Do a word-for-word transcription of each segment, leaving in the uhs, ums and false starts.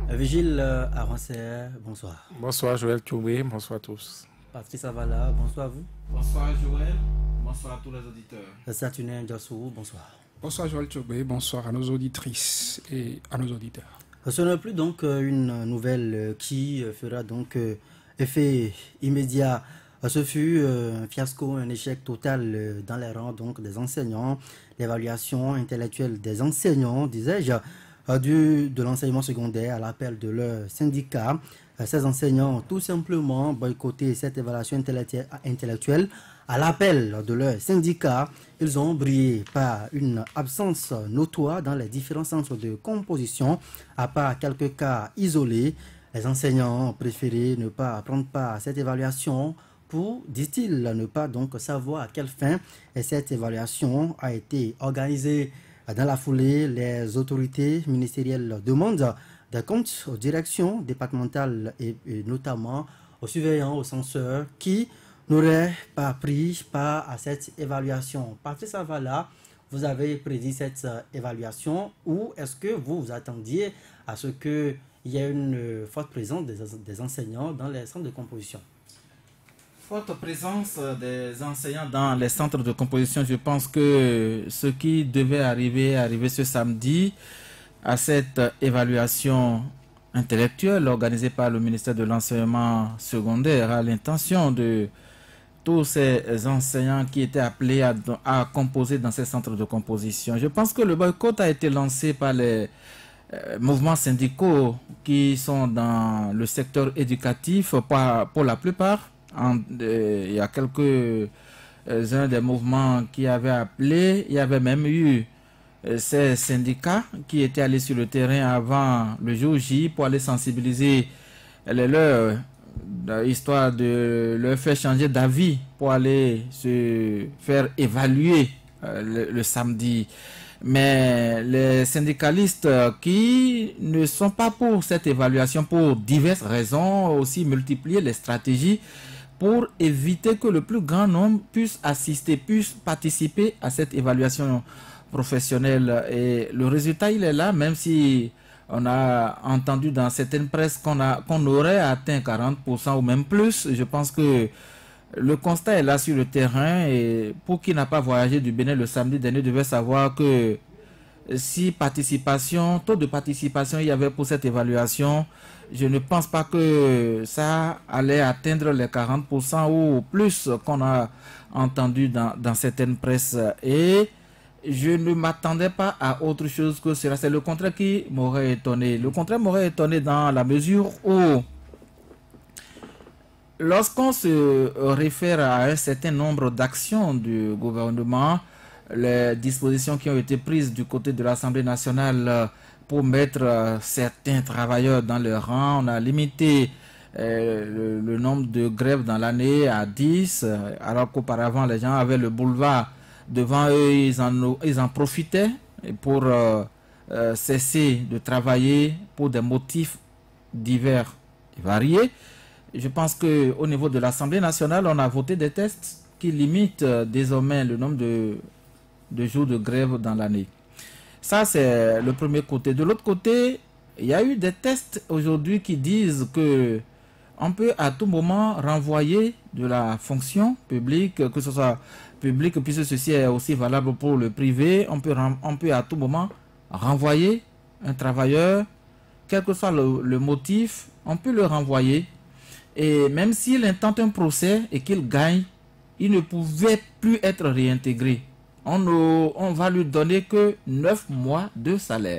Vigile euh, Arancet, bonsoir. Bonsoir Joël Toubé, bonsoir à tous. Patrice Avala, bonsoir à vous. Bonsoir Joël, bonsoir à tous les auditeurs. Saturnin Diassou, bonsoir. Bonsoir Joël Toubé, bonsoir à nos auditrices et à nos auditeurs. Ce n'est plus donc une nouvelle qui fera donc effet immédiat. Ce fut un fiasco, un échec total dans les rangs donc des enseignants, l'évaluation intellectuelle des enseignants, disais-je, du, de l'enseignement secondaire à l'appel de leur syndicat. Ces enseignants ont tout simplement boycotté cette évaluation intellectuelle à l'appel de leur syndicat. Ils ont brillé par une absence notoire dans les différents centres de composition, à part quelques cas isolés. Les enseignants ont préféré ne pas prendre part à cette évaluation pour, dit-il, ne pas donc savoir à quelle fin cette évaluation a été organisée. Dans la foulée, les autorités ministérielles demandent des comptes aux directions départementales et, et notamment aux surveillants, aux censeurs qui n'auraient pas pris part à cette évaluation. Patrice Avala, vous avez prédit cette évaluation ou est-ce que vous vous attendiez à ce qu'il y ait une forte présence des, des enseignants dans les centres de composition? Forte présence des enseignants dans les centres de composition, je pense que ce qui devait arriver, arriver ce samedi à cette évaluation intellectuelle organisée par le ministère de l'enseignement secondaire à l'intention de tous ces enseignants qui étaient appelés à, à composer dans ces centres de composition. Je pense que le boycott a été lancé par les euh, mouvements syndicaux qui sont dans le secteur éducatif pour, pour la plupart. En, euh, il y a quelques-uns euh, des mouvements qui avaient appelé, il y avait même eu euh, ces syndicats qui étaient allés sur le terrain avant le jour J pour aller sensibiliser les leurs, histoire de leur faire changer d'avis pour aller se faire évaluer euh, le, le samedi. Mais les syndicalistes qui ne sont pas pour cette évaluation pour diverses raisons, aussi multiplier les stratégies pour éviter que le plus grand nombre puisse assister, puisse participer à cette évaluation professionnelle. Et le résultat, il est là, même si on a entendu dans certaines presses qu'on a, qu'on aurait atteint quarante pour cent ou même plus. Je pense que le constat est là sur le terrain et pour qui n'a pas voyagé du Bénin le samedi dernier devait savoir que si participation, taux de participation il y avait pour cette évaluation, je ne pense pas que ça allait atteindre les quarante pour cent ou plus qu'on a entendu dans, dans certaines presses. Et je ne m'attendais pas à autre chose que cela. C'est le contraire qui m'aurait étonné. Le contraire m'aurait étonné dans la mesure où lorsqu'on se réfère à un certain nombre d'actions du gouvernement, les dispositions qui ont été prises du côté de l'Assemblée nationale pour mettre certains travailleurs dans leur rang, on a limité euh, le, le nombre de grèves dans l'année à dix, alors qu'auparavant les gens avaient le boulevard devant eux, ils en, ils en profitaient pour euh, euh, cesser de travailler pour des motifs divers et variés. Je pense qu'au niveau de l'Assemblée nationale, on a voté des textes qui limitent euh, désormais le nombre de, de jours de grève dans l'année. Ça, c'est le premier côté. De l'autre côté, il y a eu des tests aujourd'hui qui disent que on peut à tout moment renvoyer de la fonction publique, que ce soit public, puisque ceci est aussi valable pour le privé. On peut, on peut à tout moment renvoyer un travailleur, quel que soit le, le motif, on peut le renvoyer. Et même s'il intente un procès et qu'il gagne, il ne pouvait plus être réintégré. On, ne, on va lui donner que neuf mois de salaire.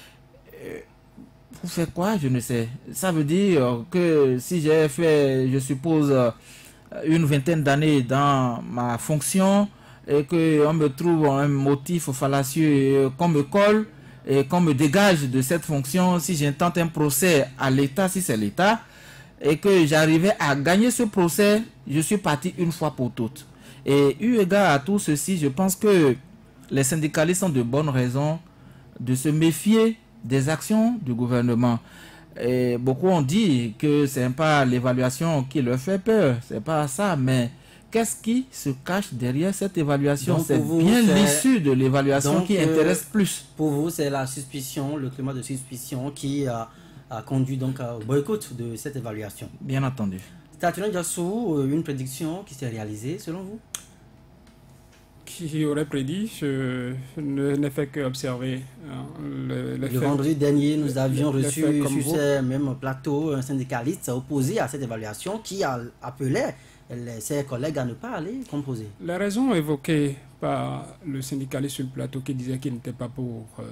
Pour faire quoi? Je ne sais. Ça veut dire que si j'ai fait, je suppose, une vingtaine d'années dans ma fonction et qu'on me trouve un motif fallacieux, qu'on me colle et qu'on me dégage de cette fonction, si j'intente un procès à l'État, si c'est l'État, et que j'arrivais à gagner ce procès, je suis parti une fois pour toutes. Et eu égard à tout ceci, je pense que les syndicalistes ont de bonnes raisons de se méfier des actions du gouvernement. Et beaucoup ont dit que ce n'est pas l'évaluation qui leur fait peur, c'est pas ça, mais qu'est-ce qui se cache derrière cette évaluation? C'est bien l'issue de l'évaluation qui euh, intéresse plus. Pour vous, c'est la suspicion, le climat de suspicion qui a a conduit donc au boycott de cette évaluation. Bien entendu. Statut Diassou, une prédiction qui s'est réalisée selon vous? Qui aurait prédit? Je n'ai fait qu'observer le, le, le vendredi dernier, nous avions le, reçu le sur ce même plateau un syndicaliste opposé à cette évaluation qui a appelé les, ses collègues à ne pas aller composer. Les raisons évoquées par le syndicaliste sur le plateau qui disait qu'il n'était pas pour euh,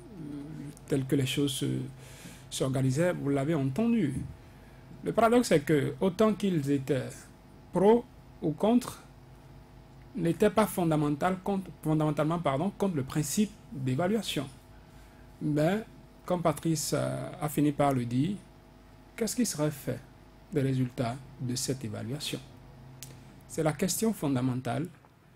tel que les choses s'organisaient, vous l'avez entendu. Le paradoxe est que autant qu'ils étaient pro ou contre, n'était pas fondamental contre, fondamentalement pardon, contre le principe d'évaluation. Mais, comme Patrice a, a fini par le dire, qu'est-ce qui serait fait des résultats de cette évaluation? C'est la question fondamentale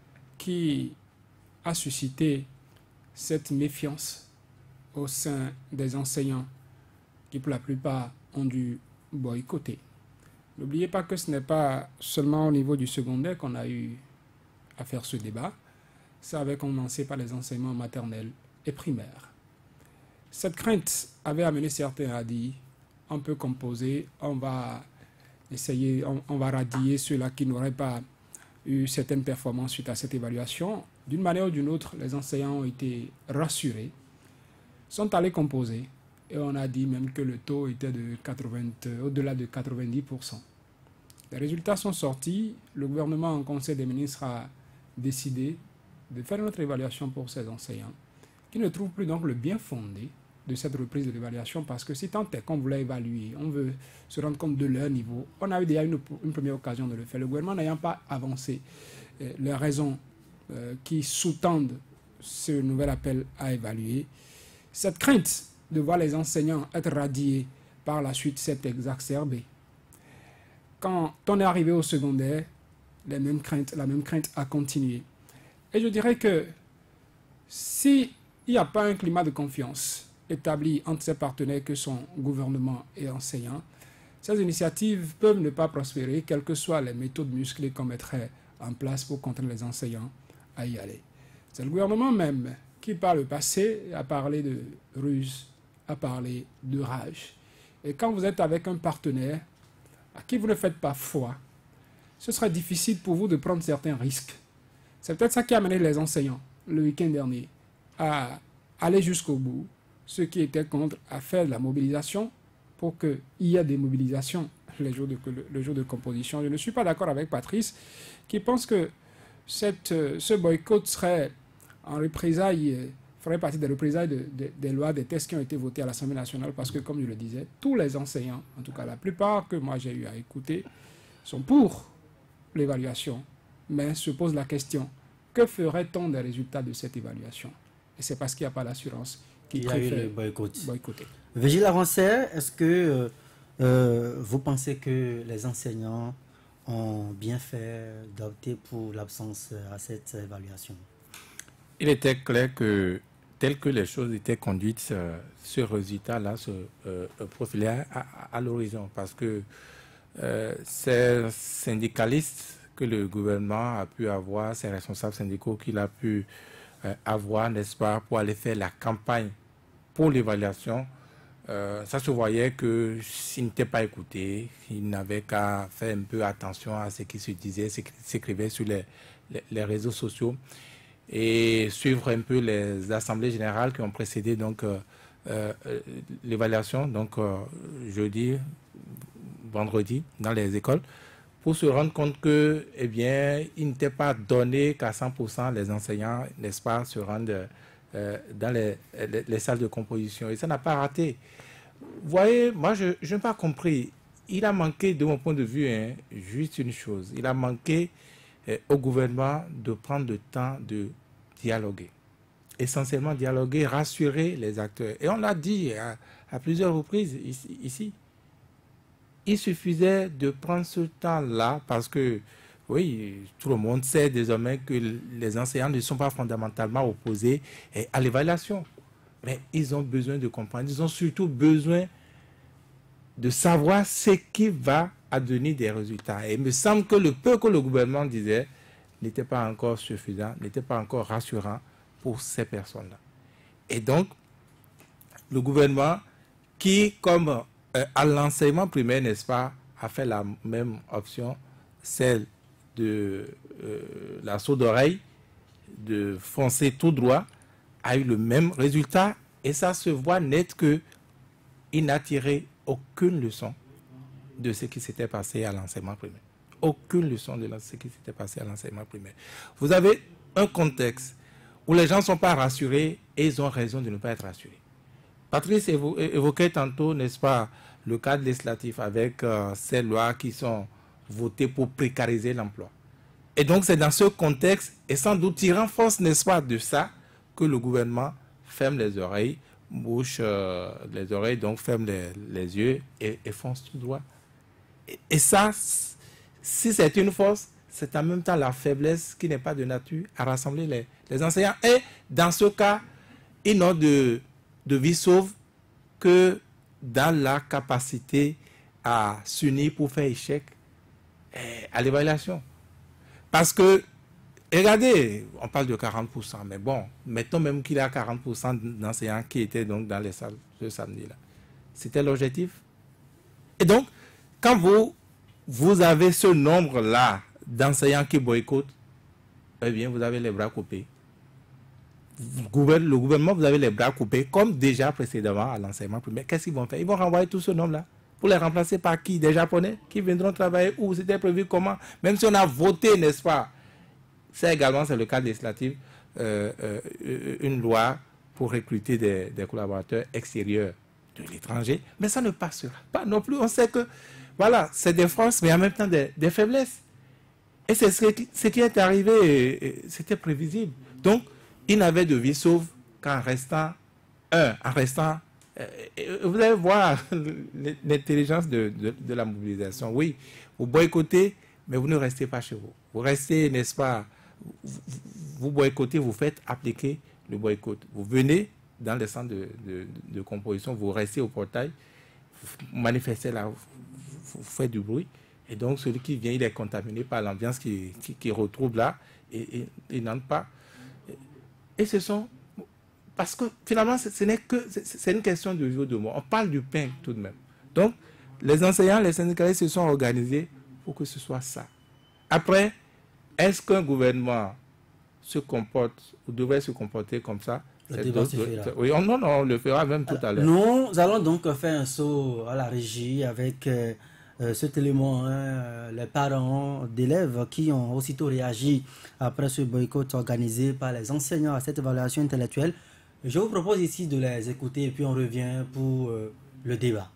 qui a suscité cette méfiance au sein des enseignants qui, pour la plupart, ont dû boycotter. N'oubliez pas que ce n'est pas seulement au niveau du secondaire qu'on a eu à faire ce débat. Ça avait commencé par les enseignements maternels et primaires. Cette crainte avait amené certains à dire on peut composer, on va essayer, on, on va radier ceux-là qui n'auraient pas eu certaines performances suite à cette évaluation. D'une manière ou d'une autre, les enseignants ont été rassurés, sont allés composer et on a dit même que le taux était de quatre-vingts, au-delà de quatre-vingt-dix pour cent. Les résultats sont sortis, le gouvernement en conseil des ministres a décidé de faire une autre évaluation pour ces enseignants qui ne trouvent plus donc le bien fondé de cette reprise de l'évaluation parce que si tant est qu'on voulait évaluer, on veut se rendre compte de leur niveau, on a eu déjà une, une première occasion de le faire. Le gouvernement n'ayant pas avancé euh, les raisons euh, qui sous-tendent ce nouvel appel à évaluer, cette crainte de voir les enseignants être radiés par la suite s'est exacerbée. Quand on est arrivé au secondaire, les mêmes craintes, la même crainte a continué. Et je dirais que s'il n'y a pas un climat de confiance établi entre ses partenaires que sont gouvernement et enseignants, ces initiatives peuvent ne pas prospérer, quelles que soient les méthodes musclées qu'on mettrait en place pour contraindre les enseignants à y aller. C'est le gouvernement même qui, par le passé, a parlé de ruse, a parlé de rage. Et quand vous êtes avec un partenaire à qui vous ne faites pas foi, ce sera difficile pour vous de prendre certains risques. C'est peut-être ça qui a amené les enseignants, le week-end dernier, à aller jusqu'au bout, ceux qui étaient contre, à faire de la mobilisation pour qu'il y ait des mobilisations les jours de, le, le jour de composition. Je ne suis pas d'accord avec Patrice, qui pense que cette, ce boycott serait en représailles, ferait partie des représailles de, de, des lois, des textes qui ont été votés à l'Assemblée nationale, parce que, comme je le disais, tous les enseignants, en tout cas la plupart que moi j'ai eu à écouter, sont pour l'évaluation, mais se pose la question, que ferait-on des résultats de cette évaluation? Et c'est parce qu'il n'y a pas d'assurance qu'il préfère boycotter. Vigile Avancé, est-ce que euh, vous pensez que les enseignants ont bien fait d'opter pour l'absence à cette évaluation? Il était clair que, tel que les choses étaient conduites, ce, ce résultat-là se euh, profilait à, à, à l'horizon, parce que euh, ces syndicalistes que le gouvernement a pu avoir, ces responsables syndicaux qu'il a pu euh, avoir, n'est-ce pas, pour aller faire la campagne pour l'évaluation, euh, ça se voyait que s'ils n'étaient pas écoutés, ils n'avaient qu'à faire un peu attention à ce qui se disait, ce qui s'écrivait sur les, les, les réseaux sociaux, et suivre un peu les assemblées générales qui ont précédé donc euh, euh, l'évaluation, donc euh, jeudi, vendredi, dans les écoles, pour se rendre compte que, eh bien, il n'était pas donné qu'à cent pour cent les enseignants, n'est-ce pas, se rendent euh, dans les, les, les salles de composition. Et ça n'a pas raté. Vous voyez, moi, je, je n'ai pas compris. Il a manqué, de mon point de vue, hein, juste une chose. Il a manqué euh, au gouvernement de prendre le temps de dialoguer. Essentiellement dialoguer, rassurer les acteurs. Et on l'a dit à, à plusieurs reprises ici. ici. Il suffisait de prendre ce temps-là parce que, oui, tout le monde sait désormais que les enseignants ne sont pas fondamentalement opposés à l'évaluation. Mais ils ont besoin de comprendre. Ils ont surtout besoin de savoir ce qui va advenir des résultats. Et il me semble que le peu que le gouvernement disait n'était pas encore suffisant, n'était pas encore rassurant pour ces personnes-là. Et donc, le gouvernement qui, comme euh, à l'enseignement primaire, n'est-ce pas, a fait la même option, celle de euh, la sourde oreille, de foncer tout droit, a eu le même résultat. Et ça se voit net qu'il n'a tiré aucune leçon de ce qui s'était passé à l'enseignement primaire. Aucune leçon de ce qui s'était passé à l'enseignement primaire. Vous avez un contexte où les gens ne sont pas rassurés et ils ont raison de ne pas être rassurés. Patrice évo évoquait tantôt, n'est-ce pas, le cadre législatif avec euh, ces lois qui sont votées pour précariser l'emploi. Et donc c'est dans ce contexte, et sans doute tirant force, n'est-ce pas, de ça, que le gouvernement ferme les oreilles, bouche euh, les oreilles, donc ferme les, les yeux et, et fonce tout droit. Et, et ça, si c'est une force, c'est en même temps la faiblesse qui n'est pas de nature à rassembler les, les enseignants. Et dans ce cas, ils n'ont de, de vie sauve que dans la capacité à s'unir pour faire échec à l'évaluation. Parce que, regardez, on parle de quarante pour cent, mais bon, mettons même qu'il y a quarante pour cent d'enseignants qui étaient donc dans les salles ce samedi-là. C'était l'objectif. Et donc, quand vous, vous avez ce nombre-là d'enseignants qui boycottent, eh bien, vous avez les bras coupés. Le gouvernement, vous avez les bras coupés, comme déjà précédemment à l'enseignement primaire. Qu'est-ce qu'ils vont faire? Ils vont renvoyer tout ce nombre-là pour les remplacer par qui? Des Japonais qui viendront travailler où? C'était prévu comment? Même si on a voté, n'est-ce pas? C'est également, c'est le cas législatif, euh, euh, une loi pour recruter des, des collaborateurs extérieurs de l'étranger. Mais ça ne passera pas non plus. On sait que, voilà, c'est des forces, mais en même temps des, des faiblesses. Et c'est ce, ce qui est arrivé, c'était prévisible. Donc, il n'avait de vie sauve qu'en restant un, en restant... Euh, vous allez voir l'intelligence de, de, de la mobilisation. Oui, vous boycottez, mais vous ne restez pas chez vous. Vous restez, n'est-ce pas, vous, vous boycottez, vous faites appliquer le boycott. Vous venez dans les centres de, de, de composition, vous restez au portail, vous manifestez là, vous, vous faites du bruit. Et donc, celui qui vient, il est contaminé par l'ambiance qui, qui, qui retrouve là et il n'entre pas. Et ce sont... Parce que finalement, ce n'est que... C'est une question de jour de mort. On parle du pain tout de même. Donc, les enseignants, les syndicalistes se sont organisés pour que ce soit ça. Après, est-ce qu'un gouvernement se comporte ou devrait se comporter comme ça? Le débat se fera. Oui, on, non, non, on le fera même tout à l'heure. Nous allons donc faire un saut à la régie avec euh, euh, cet élément, hein, les parents d'élèves qui ont aussitôt réagi après ce boycott organisé par les enseignants à cette évaluation intellectuelle. Je vous propose ici de les écouter et puis on revient pour euh, le débat.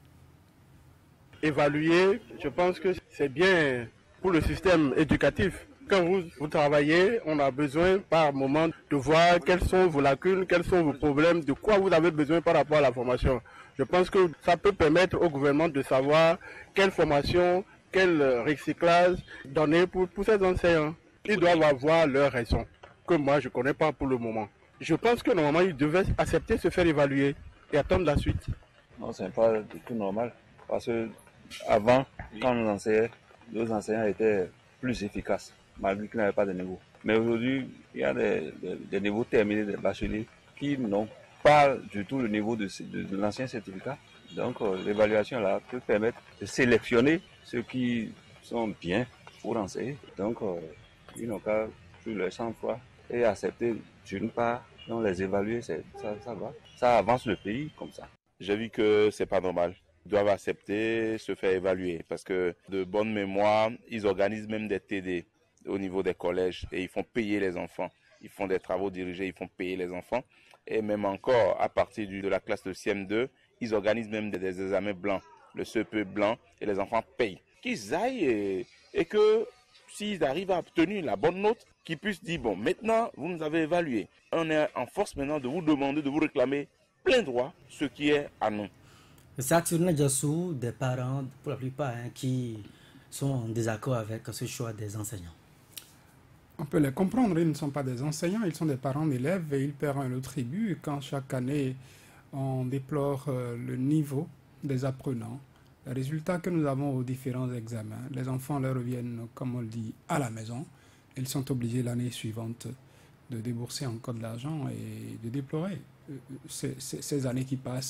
Évaluer, je pense que c'est bien pour le système éducatif. Quand vous, vous travaillez, on a besoin par moment de voir quelles sont vos lacunes, quels sont vos problèmes, de quoi vous avez besoin par rapport à la formation. Je pense que ça peut permettre au gouvernement de savoir quelle formation, quel recyclage donner pour, pour ces enseignants. Ils doivent avoir leurs raisons, que moi je ne connais pas pour le moment. Je pense que normalement ils devaient accepter de se faire évaluer et attendre la suite. Non, ce n'est pas du tout normal. Parce que avant, quand on enseignait, nos enseignants étaient plus efficaces, malgré qu'il n'y avait pas de niveau. Mais aujourd'hui, il y a des, des, des niveaux terminés, des bacheliers, qui n'ont pas du tout le niveau de, de, de l'ancien certificat. Donc euh, l'évaluation là peut permettre de sélectionner ceux qui sont bien pour enseigner. Donc euh, ils n'ont qu'à faire leur sang-froid et accepter d'une part, donc les évaluer, ça, ça va. Ça avance le pays comme ça. J'ai vu que c'est pas normal. Ils doivent accepter, se faire évaluer parce que de bonne mémoire, ils organisent même des T D au niveau des collèges et ils font payer les enfants. Ils font des travaux dirigés, ils font payer les enfants. Et même encore, à partir de la classe de C M deux, ils organisent même des, des examens blancs, le C E P blanc, et les enfants payent. Qu'ils aillent et, et que s'ils arrivent à obtenir la bonne note, qu'ils puissent dire, bon, maintenant, vous nous avez évalué. On est en force maintenant de vous demander, de vous réclamer plein droit, ce qui est à nous. Saturne Diassou, des parents, pour la plupart, hein, qui sont en désaccord avec ce choix des enseignants. On peut les comprendre, ils ne sont pas des enseignants, ils sont des parents d'élèves et ils paient le tribut quand chaque année on déplore euh, le niveau des apprenants, les résultats que nous avons aux différents examens. Les enfants leur reviennent, comme on le dit, à la maison. Ils sont obligés l'année suivante de débourser encore de l'argent et de déplorer ces, ces, ces années qui passent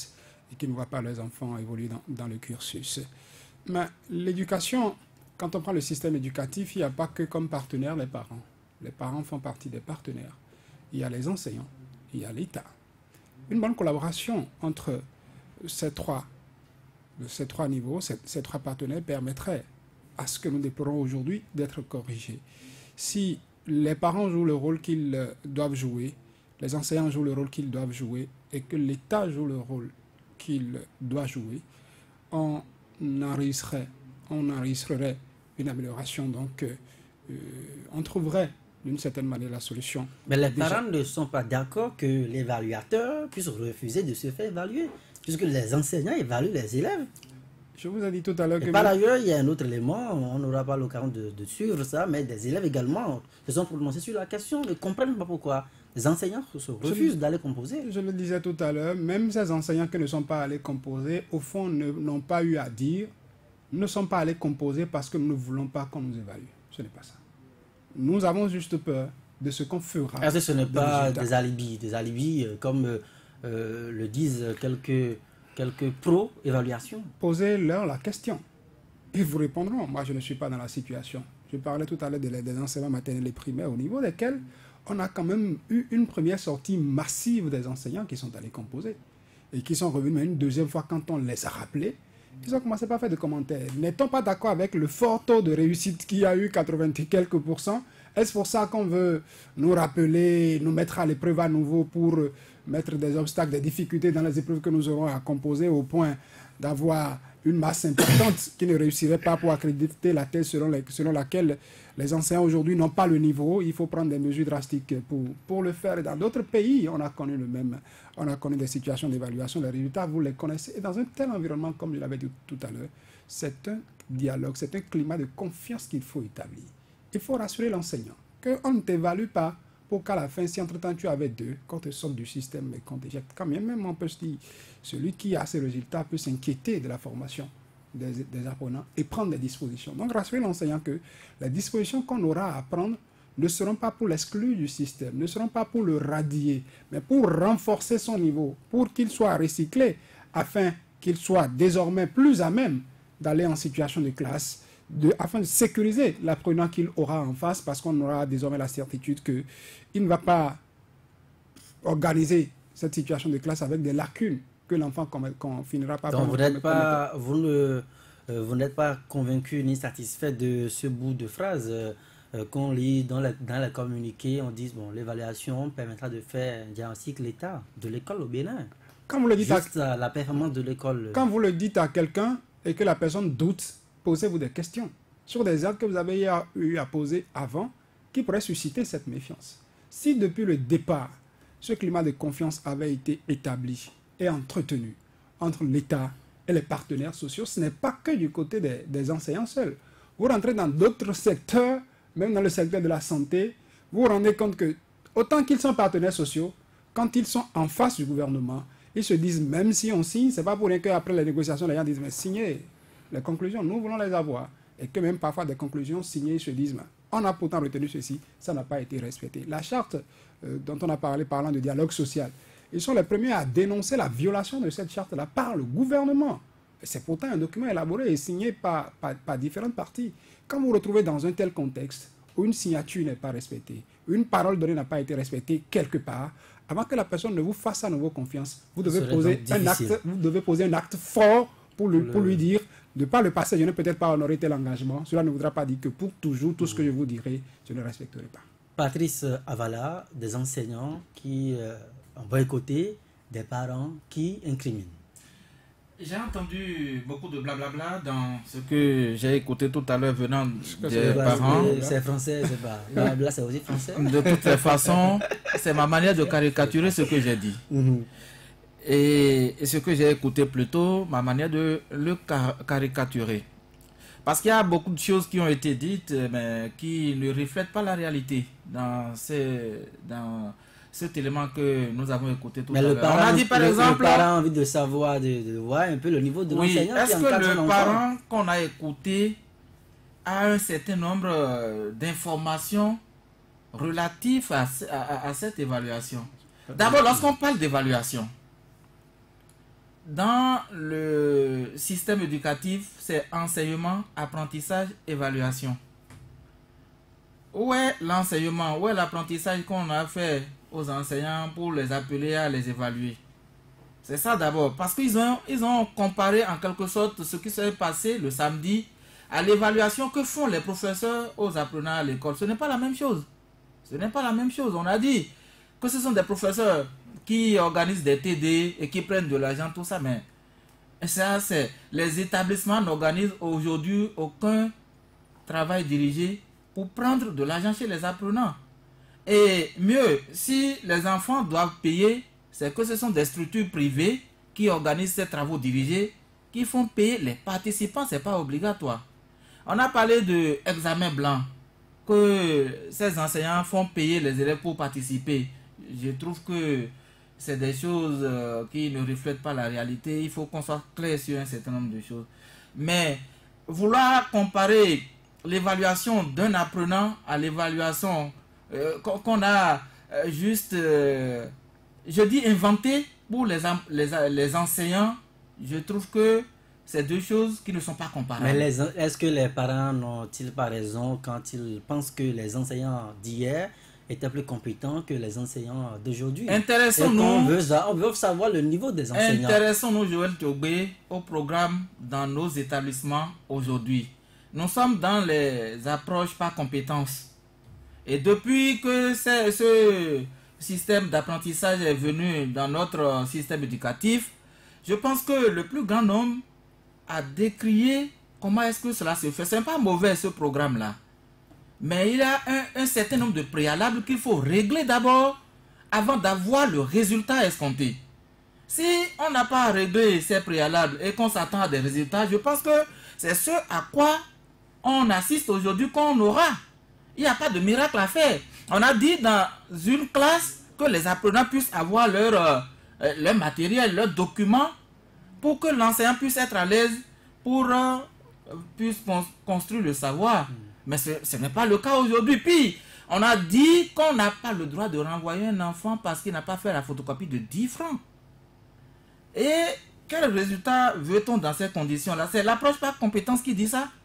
et qui ne voient pas leurs enfants évoluer dans, dans le cursus. Mais l'éducation, quand on prend le système éducatif, il n'y a pas que comme partenaires les parents. Les parents font partie des partenaires. Il y a les enseignants, il y a l'État. Une bonne collaboration entre ces trois, ces trois niveaux, ces, ces trois partenaires permettrait à ce que nous déplorons aujourd'hui d'être corrigés. Si les parents jouent le rôle qu'ils doivent jouer, les enseignants jouent le rôle qu'ils doivent jouer et que l'État joue le rôle qu'il doit jouer, on enregistrerait, on enregistrerait une amélioration. Donc, euh, euh, on trouverait d'une certaine manière la solution. Mais les Déjà, parents ne sont pas d'accord que l'évaluateur puisse refuser de se faire évaluer, puisque les enseignants évaluent les élèves. je vous ai dit tout à l'heure que... Et par ailleurs, il y a un autre élément, on n'aura pas l'occasion de, de suivre ça, mais des élèves également se sont prononcés sur la question, ne comprennent pas pourquoi les enseignants se refusent d'aller composer. Je le disais tout à l'heure, même ces enseignants qui ne sont pas allés composer, au fond, n'ont pas eu à dire, ne sont pas allés composer parce que nous ne voulons pas qu'on nous évalue. Ce n'est pas ça. Nous avons juste peur de ce qu'on fera. Est-ce que ce n'est de pas résultats. des alibis, des alibis euh, comme euh, euh, le disent quelques, quelques pro-évaluations? Posez-leur la question. Ils vous répondront. Moi, je ne suis pas dans la situation. Je parlais tout à l'heure des, des enseignements maternels et primaires au niveau desquels on a quand même eu une première sortie massive des enseignants qui sont allés composer et qui sont revenus, mais une deuxième fois quand on les a rappelés, ils ont commencé par faire des commentaires. N'est-on pas d'accord avec le fort taux de réussite qui a eu quatre-vingts et quelques pourcents? Est-ce pour ça qu'on veut nous rappeler, nous mettre à l'épreuve à nouveau pour mettre des obstacles, des difficultés dans les épreuves que nous aurons à composer au point d'avoir une masse importante qui ne réussirait pas pour accréditer la thèse selon, les, selon laquelle les enseignants aujourd'hui n'ont pas le niveau? Il faut prendre des mesures drastiques pour, pour le faire. Et dans d'autres pays, on a connu le même, on a connu des situations d'évaluation, les résultats, vous les connaissez. Et dans un tel environnement, comme je l'avais dit tout à l'heure, c'est un dialogue, c'est un climat de confiance qu'il faut établir. Il faut rassurer l'enseignant qu'on ne t'évalue pas pour qu'à la fin, si entre-temps tu avais deux, qu'on te sorte du système et qu'on t'éjecte, quand même, même on peut se dire, celui qui a ces résultats peut s'inquiéter de la formation des, des apprenants et prendre des dispositions. Donc rassurer l'enseignant que les dispositions qu'on aura à prendre ne seront pas pour l'exclure du système, ne seront pas pour le radier, mais pour renforcer son niveau, pour qu'il soit recyclé, afin qu'il soit désormais plus à même d'aller en situation de classe, de, afin de sécuriser l'apprenant qu'il aura en face, parce qu'on aura désormais la certitude qu'il ne va pas organiser cette situation de classe avec des lacunes que l'enfant qu'on finira par... Donc vous n'êtes pas, vous ne, euh, vous n'êtes pas convaincu ni satisfait de ce bout de phrase euh, euh, qu'on lit dans, la, dans les communiqués. On dit bon, l'évaluation permettra de faire un diagnostic l'état de l'école au Bénin. Quand vous le dites Juste à, à la performance de l'école. Quand vous le dites à quelqu'un et que la personne doute, posez-vous des questions sur des actes que vous avez eu à poser avant qui pourraient susciter cette méfiance. Si depuis le départ, ce climat de confiance avait été établi et entretenu entre l'État et les partenaires sociaux, ce n'est pas que du côté des, des enseignants seuls. Vous rentrez dans d'autres secteurs, même dans le secteur de la santé, vous vous rendez compte que autant qu'ils sont partenaires sociaux, quand ils sont en face du gouvernement, ils se disent, même si on signe, ce n'est pas pour rien qu'après les négociations, les gens disent, mais signez les conclusions, nous voulons les avoir. Et que même parfois des conclusions signées, ils se disent, on a pourtant retenu ceci, ça n'a pas été respecté. La charte euh, dont on a parlé, parlant de dialogue social, ils sont les premiers à dénoncer la violation de cette charte-là par le gouvernement. C'est pourtant un document élaboré et signé par, par, par différentes parties. Quand vous vous retrouvez dans un tel contexte où une signature n'est pas respectée, une parole donnée n'a pas été respectée quelque part, avant que la personne ne vous fasse à nouveau confiance, vous devez, poser un, acte, vous devez poser un acte fort pour lui, pour lui dire, de par le passé, je n'ai peut-être pas honoré tel engagement. Cela ne voudra pas dire que pour toujours, tout ce que je vous dirai, je ne respecterai pas. Patrice Avala, des enseignants qui euh, ont boycotté, des parents qui incriminent. J'ai entendu beaucoup de blablabla dans ce que j'ai écouté tout à l'heure venant des parents. C'est français, je sais pas. Blabla, c'est aussi français. De toutes les façons, c'est ma manière de caricaturer ce que j'ai dit. Mm-hmm. Et, et ce que j'ai écouté plutôt, ma manière de le car caricaturer. Parce qu'il y a beaucoup de choses qui ont été dites, mais qui ne reflètent pas la réalité dans, ces, dans cet élément que nous avons écouté tout mais à l'heure. On a dit par le, exemple... Le parent a envie de savoir, de, de voir un peu le niveau de oui, l'enseignant. Est-ce que le parent qu'on a écouté a un certain nombre d'informations relatives à, à, à, à cette évaluation? D'abord, lorsqu'on parle d'évaluation, dans le système éducatif, c'est enseignement, apprentissage, évaluation. Où est l'enseignement? Où est l'apprentissage qu'on a fait aux enseignants pour les appeler à les évaluer? C'est ça d'abord. Parce qu'ils ont, ils ont comparé en quelque sorte ce qui s'est passé le samedi à l'évaluation que font les professeurs aux apprenants à l'école. Ce n'est pas la même chose. Ce n'est pas la même chose. On a dit que ce sont des professeurs qui organisent des T D et qui prennent de l'argent, tout ça. Mais ça, c'est... Les établissements n'organisent aujourd'hui aucun travail dirigé pour prendre de l'argent chez les apprenants. Et mieux, si les enfants doivent payer, c'est que ce sont des structures privées qui organisent ces travaux dirigés, qui font payer les participants, ce n'est pas obligatoire. On a parlé d'examen blanc, que ces enseignants font payer les élèves pour participer. Je trouve que c'est des choses euh, qui ne reflètent pas la réalité. Il faut qu'on soit clair sur un certain nombre de choses. Mais vouloir comparer l'évaluation d'un apprenant à l'évaluation euh, qu'on a euh, juste, euh, je dis inventé pour les, les, les enseignants, je trouve que c'est deux choses qui ne sont pas comparables. Mais est-ce que les parents n'ont-ils pas raison quand ils pensent que les enseignants d'hier étaient plus compétents que les enseignants d'aujourd'hui? Intéressons-nous. On veut, on veut savoir le niveau des enseignants. Intéressons-nous, Joël Tobé, au programme dans nos établissements aujourd'hui. Nous sommes dans les approches par compétences. Et depuis que ce système d'apprentissage est venu dans notre système éducatif, je pense que le plus grand nombre a décrié comment est-ce que cela se fait. Ce n'est pas mauvais ce programme-là. Mais il y a un, un certain nombre de préalables qu'il faut régler d'abord avant d'avoir le résultat escompté. Si on n'a pas réglé ces préalables et qu'on s'attend à des résultats, je pense que c'est ce à quoi on assiste aujourd'hui qu'on aura. Il n'y a pas de miracle à faire. On a dit dans une classe que les apprenants puissent avoir leur, euh, leur matériel, leurs documents, pour que l'enseignant puisse être à l'aise pour euh, puisse construire le savoir. Mais ce, ce n'est pas le cas aujourd'hui. Puis, on a dit qu'on n'a pas le droit de renvoyer un enfant parce qu'il n'a pas fait la photocopie de dix francs. Et quel résultat veut-on dans ces conditions-là? C'est l'approche par compétence qui dit ça.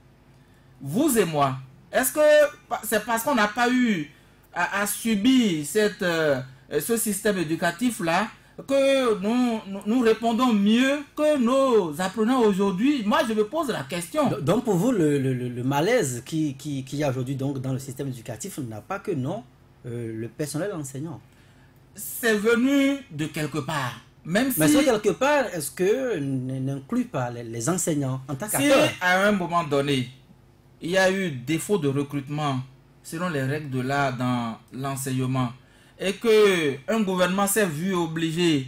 Vous et moi, est-ce que c'est parce qu'on n'a pas eu à, à subir cette, euh, ce système éducatif-là que nous, nous, nous répondons mieux que nos apprenants aujourd'hui? Moi, je me pose la question. Donc, pour vous, le, le, le malaise qui, qui, qui y a aujourd'hui donc, dans le système éducatif n'a pas que non euh, le personnel enseignant. C'est venu de quelque part. Même Mais si, ça, quelque part, est-ce que n'inclut pas les, les enseignants en tant si qu'acteurs? à un moment donné, il y a eu défaut de recrutement selon les règles de l'art dans l'enseignement, et que un gouvernement s'est vu obligé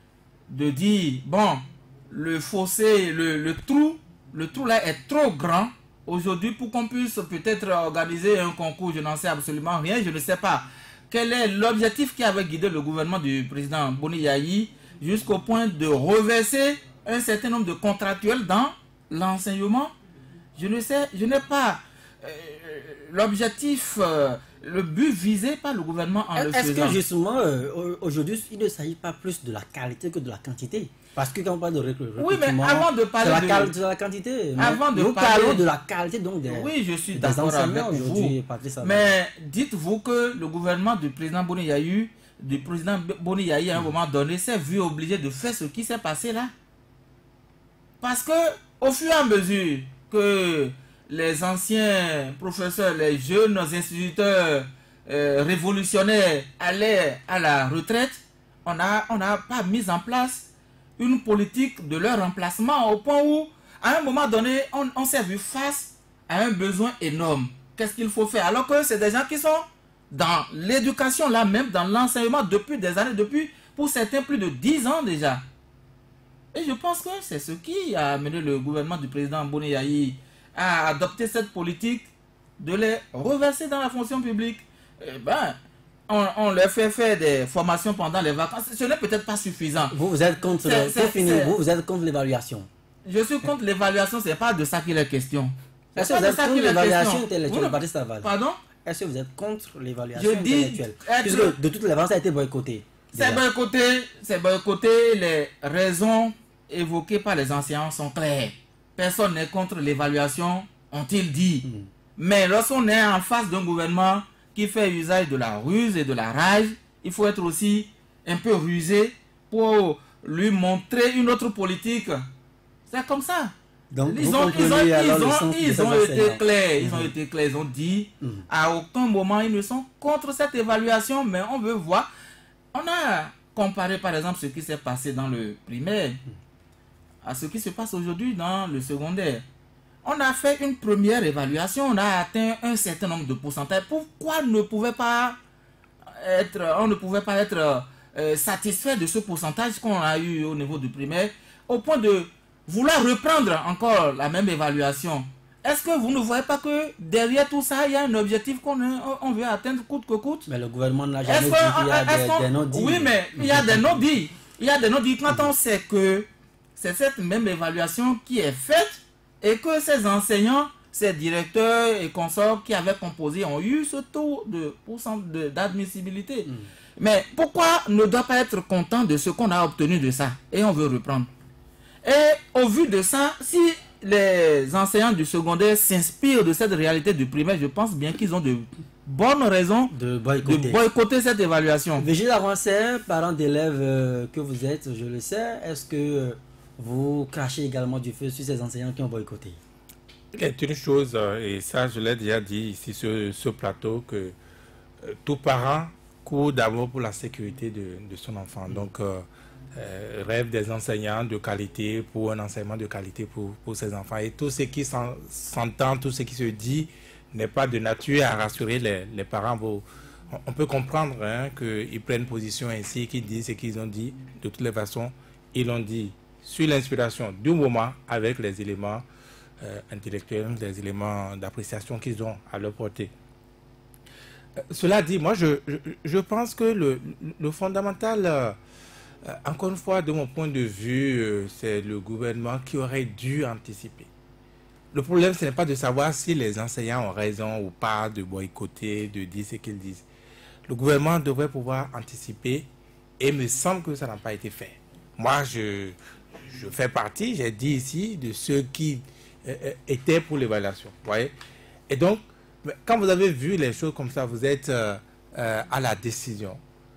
de dire, bon, le fossé, le, le trou, le trou là est trop grand aujourd'hui pour qu'on puisse peut-être organiser un concours, je n'en sais absolument rien, je ne sais pas. Quel est l'objectif qui avait guidé le gouvernement du président Boni Yayi jusqu'au point de reverser un certain nombre de contractuels dans l'enseignement? Je ne sais, je n'ai pas euh, l'objectif, euh, le but visé par le gouvernement en le faisant. Est-ce que justement, euh, aujourd'hui, il ne s'agit pas plus de la qualité que de la quantité? Parce que quand on parle de recrutement, oui, mais avant de parler de, de, la, de la quantité, avant de nous parler, parlons de la qualité donc des, oui, je suis des d'accord enseignants avec aujourd'hui. vous. Mais dites-vous que le gouvernement du président Boni Yayi, du président Boni Yayi à un moment donné s'est vu obligé de faire ce qui s'est passé là. Parce que au fur et à mesure que les anciens professeurs, les jeunes instituteurs euh, révolutionnaires allaient à la retraite, on n'a on n'a pas mis en place une politique de leur remplacement au point où, à un moment donné, on, on s'est vu face à un besoin énorme. Qu'est-ce qu'il faut faire? Alors que c'est des gens qui sont dans l'éducation là même, dans l'enseignement depuis des années, depuis pour certains plus de dix ans déjà. Et je pense que c'est ce qui a amené le gouvernement du président Boni Yayi à adopter cette politique de les reverser dans la fonction publique. Eh ben, on, on leur fait faire des formations pendant les vacances. Ce n'est peut-être pas suffisant. Vous, vous êtes contre, vous, vous êtes contre l'évaluation. Je suis contre l'évaluation, ce n'est pas de ça qu'il est question. Est-ce que vous êtes contre l'évaluation intellectuelle? Pardon? Est-ce que vous êtes contre l'évaluation intellectuelle? Puisque de toutes les façons, ça a été boycotté. C'est boycotté, c'est boycotté les raisons évoqués par les enseignants sont clairs. Personne n'est contre l'évaluation, ont-ils dit. Mm. Mais lorsqu'on est en face d'un gouvernement qui fait usage de la ruse et de la rage, il faut être aussi un peu rusé pour lui montrer une autre politique. C'est comme ça. Donc, ils ont, ils ont, ils ont, ils ont été clairs, ils mm-hmm. ont été clairs, ils ont dit mm-hmm. à aucun moment ils ne sont contre cette évaluation, mais on veut voir. On a comparé par exemple ce qui s'est passé dans le primaire à ce qui se passe aujourd'hui dans le secondaire. On a fait une première évaluation, on a atteint un certain nombre de pourcentages. Pourquoi ne pouvait pas être, on ne pouvait pas être euh, satisfait de ce pourcentage qu'on a eu au niveau du primaire au point de vouloir reprendre encore la même évaluation? Est-ce que vous ne voyez pas que derrière tout ça, il y a un objectif qu'on on veut atteindre coûte que coûte? Mais le gouvernement n'a jamais dit qu'il y a des, des non-dits. Oui, mais il y a des non-dits. Il y a des non-dits quand on sait que c'est cette même évaluation qui est faite et que ces enseignants, ces directeurs et consorts qui avaient composé ont eu ce taux de pourcent d'admissibilité. Mm. Mais pourquoi ne doit pas être content de ce qu'on a obtenu de ça et on veut reprendre? Et au vu de ça, si les enseignants du secondaire s'inspirent de cette réalité du primaire, je pense bien qu'ils ont de bonnes raisons de boycotter, de boycotter cette évaluation. Vigile Avancé, parent d'élèves euh, que vous êtes, je le sais, est-ce que euh, vous crachez également du feu sur ces enseignants qui ont boycotté? Il y a une chose, et ça je l'ai déjà dit ici sur ce plateau, que euh, tout parent court d'abord pour la sécurité de, de son enfant. Mm. Donc, euh, Euh, rêve des enseignants de qualité pour un enseignement de qualité pour, pour ses enfants. Et tout ce qui s'entend, tout ce qui se dit n'est pas de nature à rassurer les, les parents. On, on peut comprendre hein, qu'ils prennent position ainsi, qu'ils disent ce qu'ils ont dit. De toutes les façons, ils l'ont dit sur l'inspiration du moment avec les éléments euh, intellectuels, les éléments d'appréciation qu'ils ont à leur portée. Euh, cela dit, moi je, je, je pense que le, le fondamental... Euh, Euh, encore une fois, de mon point de vue, euh, c'est le gouvernement qui aurait dû anticiper. Le problème, ce n'est pas de savoir si les enseignants ont raison ou pas de boycotter, de dire ce qu'ils disent. Le gouvernement devrait pouvoir anticiper et il me semble que ça n'a pas été fait. Moi, je, je fais partie, j'ai dit ici, de ceux qui euh, étaient pour l'évaluation. Voyez. Et donc, quand vous avez vu les choses comme ça, vous êtes euh, euh, à la décision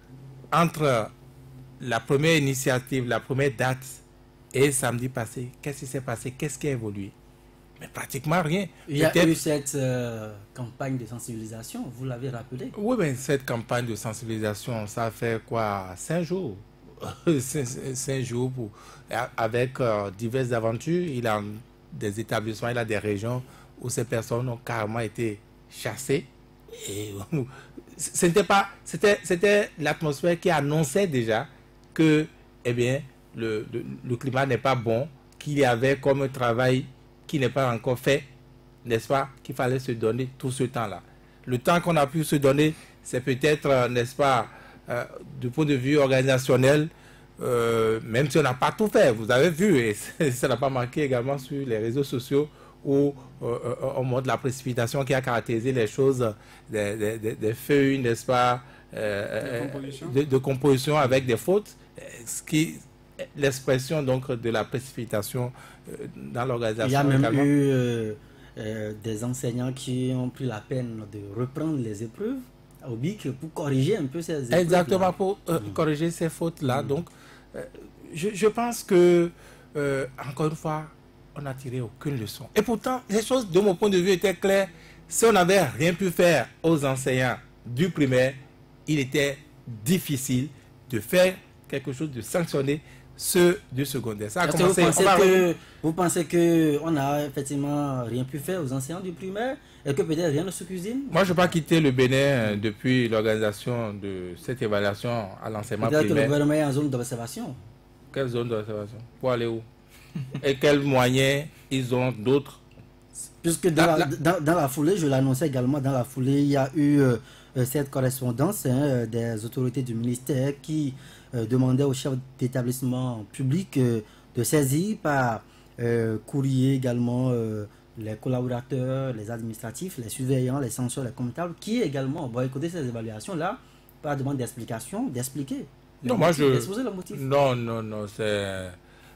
entre la première initiative, la première date et samedi passé. Qu'est-ce qui s'est passé? Qu'est-ce qui a évolué? Mais pratiquement rien. Il y a eu cette euh, campagne de sensibilisation, vous l'avez rappelé? Oui, mais cette campagne de sensibilisation, ça fait quoi? Cinq jours. cinq, cinq jours pour, avec euh, diverses aventures. Il a des établissements, il a des régions où ces personnes ont carrément été chassées. Et c'était pas, c'était, c'était l'atmosphère qui annonçait déjà que eh bien, le, le, le climat n'est pas bon, qu'il y avait comme un travail qui n'est pas encore fait, n'est-ce pas, qu'il fallait se donner tout ce temps-là. Le temps qu'on a pu se donner, c'est peut-être, euh, n'est-ce pas, euh, du point de vue organisationnel, euh, même si on n'a pas tout fait, vous avez vu, et ça n'a pas manqué également sur les réseaux sociaux, où euh, on montre la précipitation qui a caractérisé les choses, des, des, des, des feuilles, n'est-ce pas, euh, de, composition. De, de composition avec des fautes, ce qui l'expression donc de la précipitation euh, dans l'organisation. Il y a même également. eu euh, euh, des enseignants qui ont pris la peine de reprendre les épreuves au B I C pour corriger un peu ces épreuves. Exactement, pour euh, mmh. corriger ces fautes-là. Mmh. Donc, euh, je, je pense que, euh, encore une fois, on n'a tiré aucune leçon. Et pourtant, les choses, de mon point de vue, étaient claires. Si on n'avait rien pu faire aux enseignants du primaire, il était difficile de faire quelque chose, de sanctionner ceux du secondaire. Ça a commencé, vous, pensez que, vous pensez qu'on n'a effectivement rien pu faire aux enseignants du primaire et que peut-être rien ne se cuisine? Moi, je n'ai pas quitté le Bénin mmh. depuis l'organisation de cette évaluation à l'enseignement primaire. Peut-être que le gouvernement est en zone d'observation. Quelle zone d'observation? Pour aller où? Et quels moyens ils ont d'autres? Puisque dans la, la, dans, dans la foulée, je l'annonçais également, dans la foulée, il y a eu euh, cette correspondance hein, des autorités du ministère qui euh, demandaient au chef d'établissement public euh, de saisir par euh, courrier également euh, les collaborateurs, les administratifs, les surveillants, les censeurs, les comptables, qui également ont boycotté ces évaluations-là par demande d'explication, d'expliquer. Non, moi je... Non, non, non, c'est...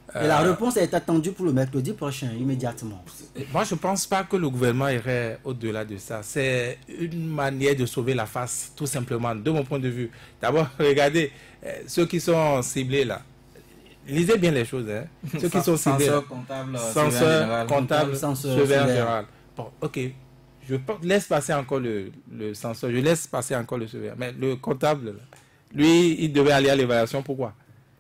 Et la réponse est attendue pour le mercredi prochain, immédiatement. Moi, je ne pense pas que le gouvernement irait au-delà de ça. C'est une manière de sauver la face, tout simplement, de mon point de vue. D'abord, regardez, euh, ceux qui sont ciblés là, lisez bien les choses. Hein. Ceux qui sont ciblés. Censeur comptable, censeur comptable, surveillant général. général. Bon, ok. Je laisse passer encore le, le censeur, je laisse passer encore le surveillant. Mais le comptable, lui, il devait aller à l'évaluation. Pourquoi?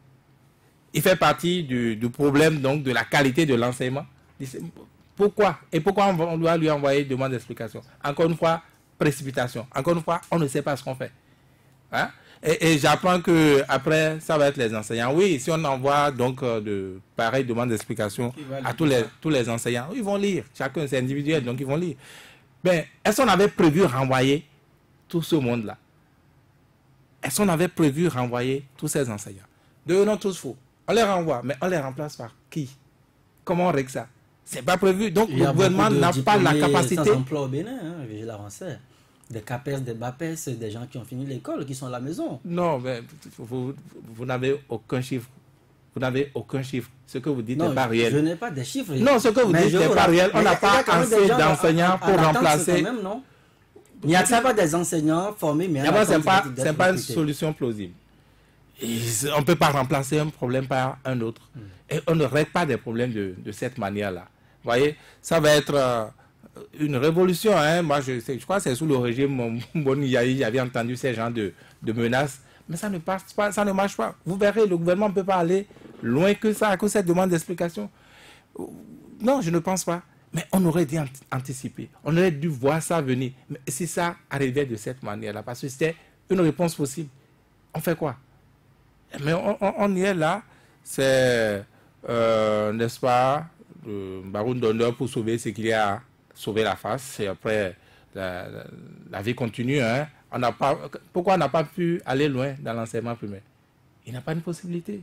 Il fait partie du, du problème donc de la qualité de l'enseignement. Pourquoi? Et pourquoi on doit lui envoyer une demande d'explication? Encore une fois, précipitation. Encore une fois, on ne sait pas ce qu'on fait. Hein? Et, et j'apprends que après ça va être les enseignants. Oui, si on envoie donc euh, de pareilles demandes d'explication à tous les, tous les enseignants, ils vont lire. Chacun c'est individuel, donc ils vont lire. Mais est-ce qu'on avait prévu renvoyer tout ce monde-là? Est-ce qu'on avait prévu renvoyer tous ces enseignants? Devenons tous faux. On les renvoie, mais on les remplace par qui? Comment on règle ça? C'est pas prévu. Donc le gouvernement n'a pas la capacité. Sans emploi au Bénin, hein, je l'avancais. Des CAPES, des BAPES, des gens qui ont fini l'école, qui sont à la maison. Non, mais vous, vous n'avez aucun chiffre. Vous n'avez aucun chiffre. Ce que vous dites n'est pas réel. Je n'ai pas de chiffres. Non, ce que vous dites n'est pas réel. On n'a pas assez d'enseignants pour remplacer. Même, non? Il n'y a pas des enseignants formés, mais d'abord, ce n'est pas, pas une solution plausible. Et on ne peut pas remplacer un problème par un autre. Mm. Et on ne règle pas des problèmes de, de cette manière-là. Vous voyez, ça va être euh, une révolution. Hein. Moi, je, je crois que c'est sous le régime Boni Yayi, j'avais entendu ces genres de, de menaces. Mais ça ne passe pas, ça ne marche pas. Vous verrez, le gouvernement ne peut pas aller loin que ça, que cette demande d'explication. Non, je ne pense pas. Mais on aurait dû anticiper. On aurait dû voir ça venir. Mais si ça arrivait de cette manière-là, parce que c'était une réponse possible, on fait quoi? Mais on, on, on y est là, c'est, euh, n'est-ce pas, le baroud d'honneur pour sauver ce qu'il y a à sauver la face. Et après, la, la, la vie continue. Hein. On n'a pas, pourquoi on n'a pas pu aller loin dans l'enseignement primaire? Il n'y a pas de possibilité.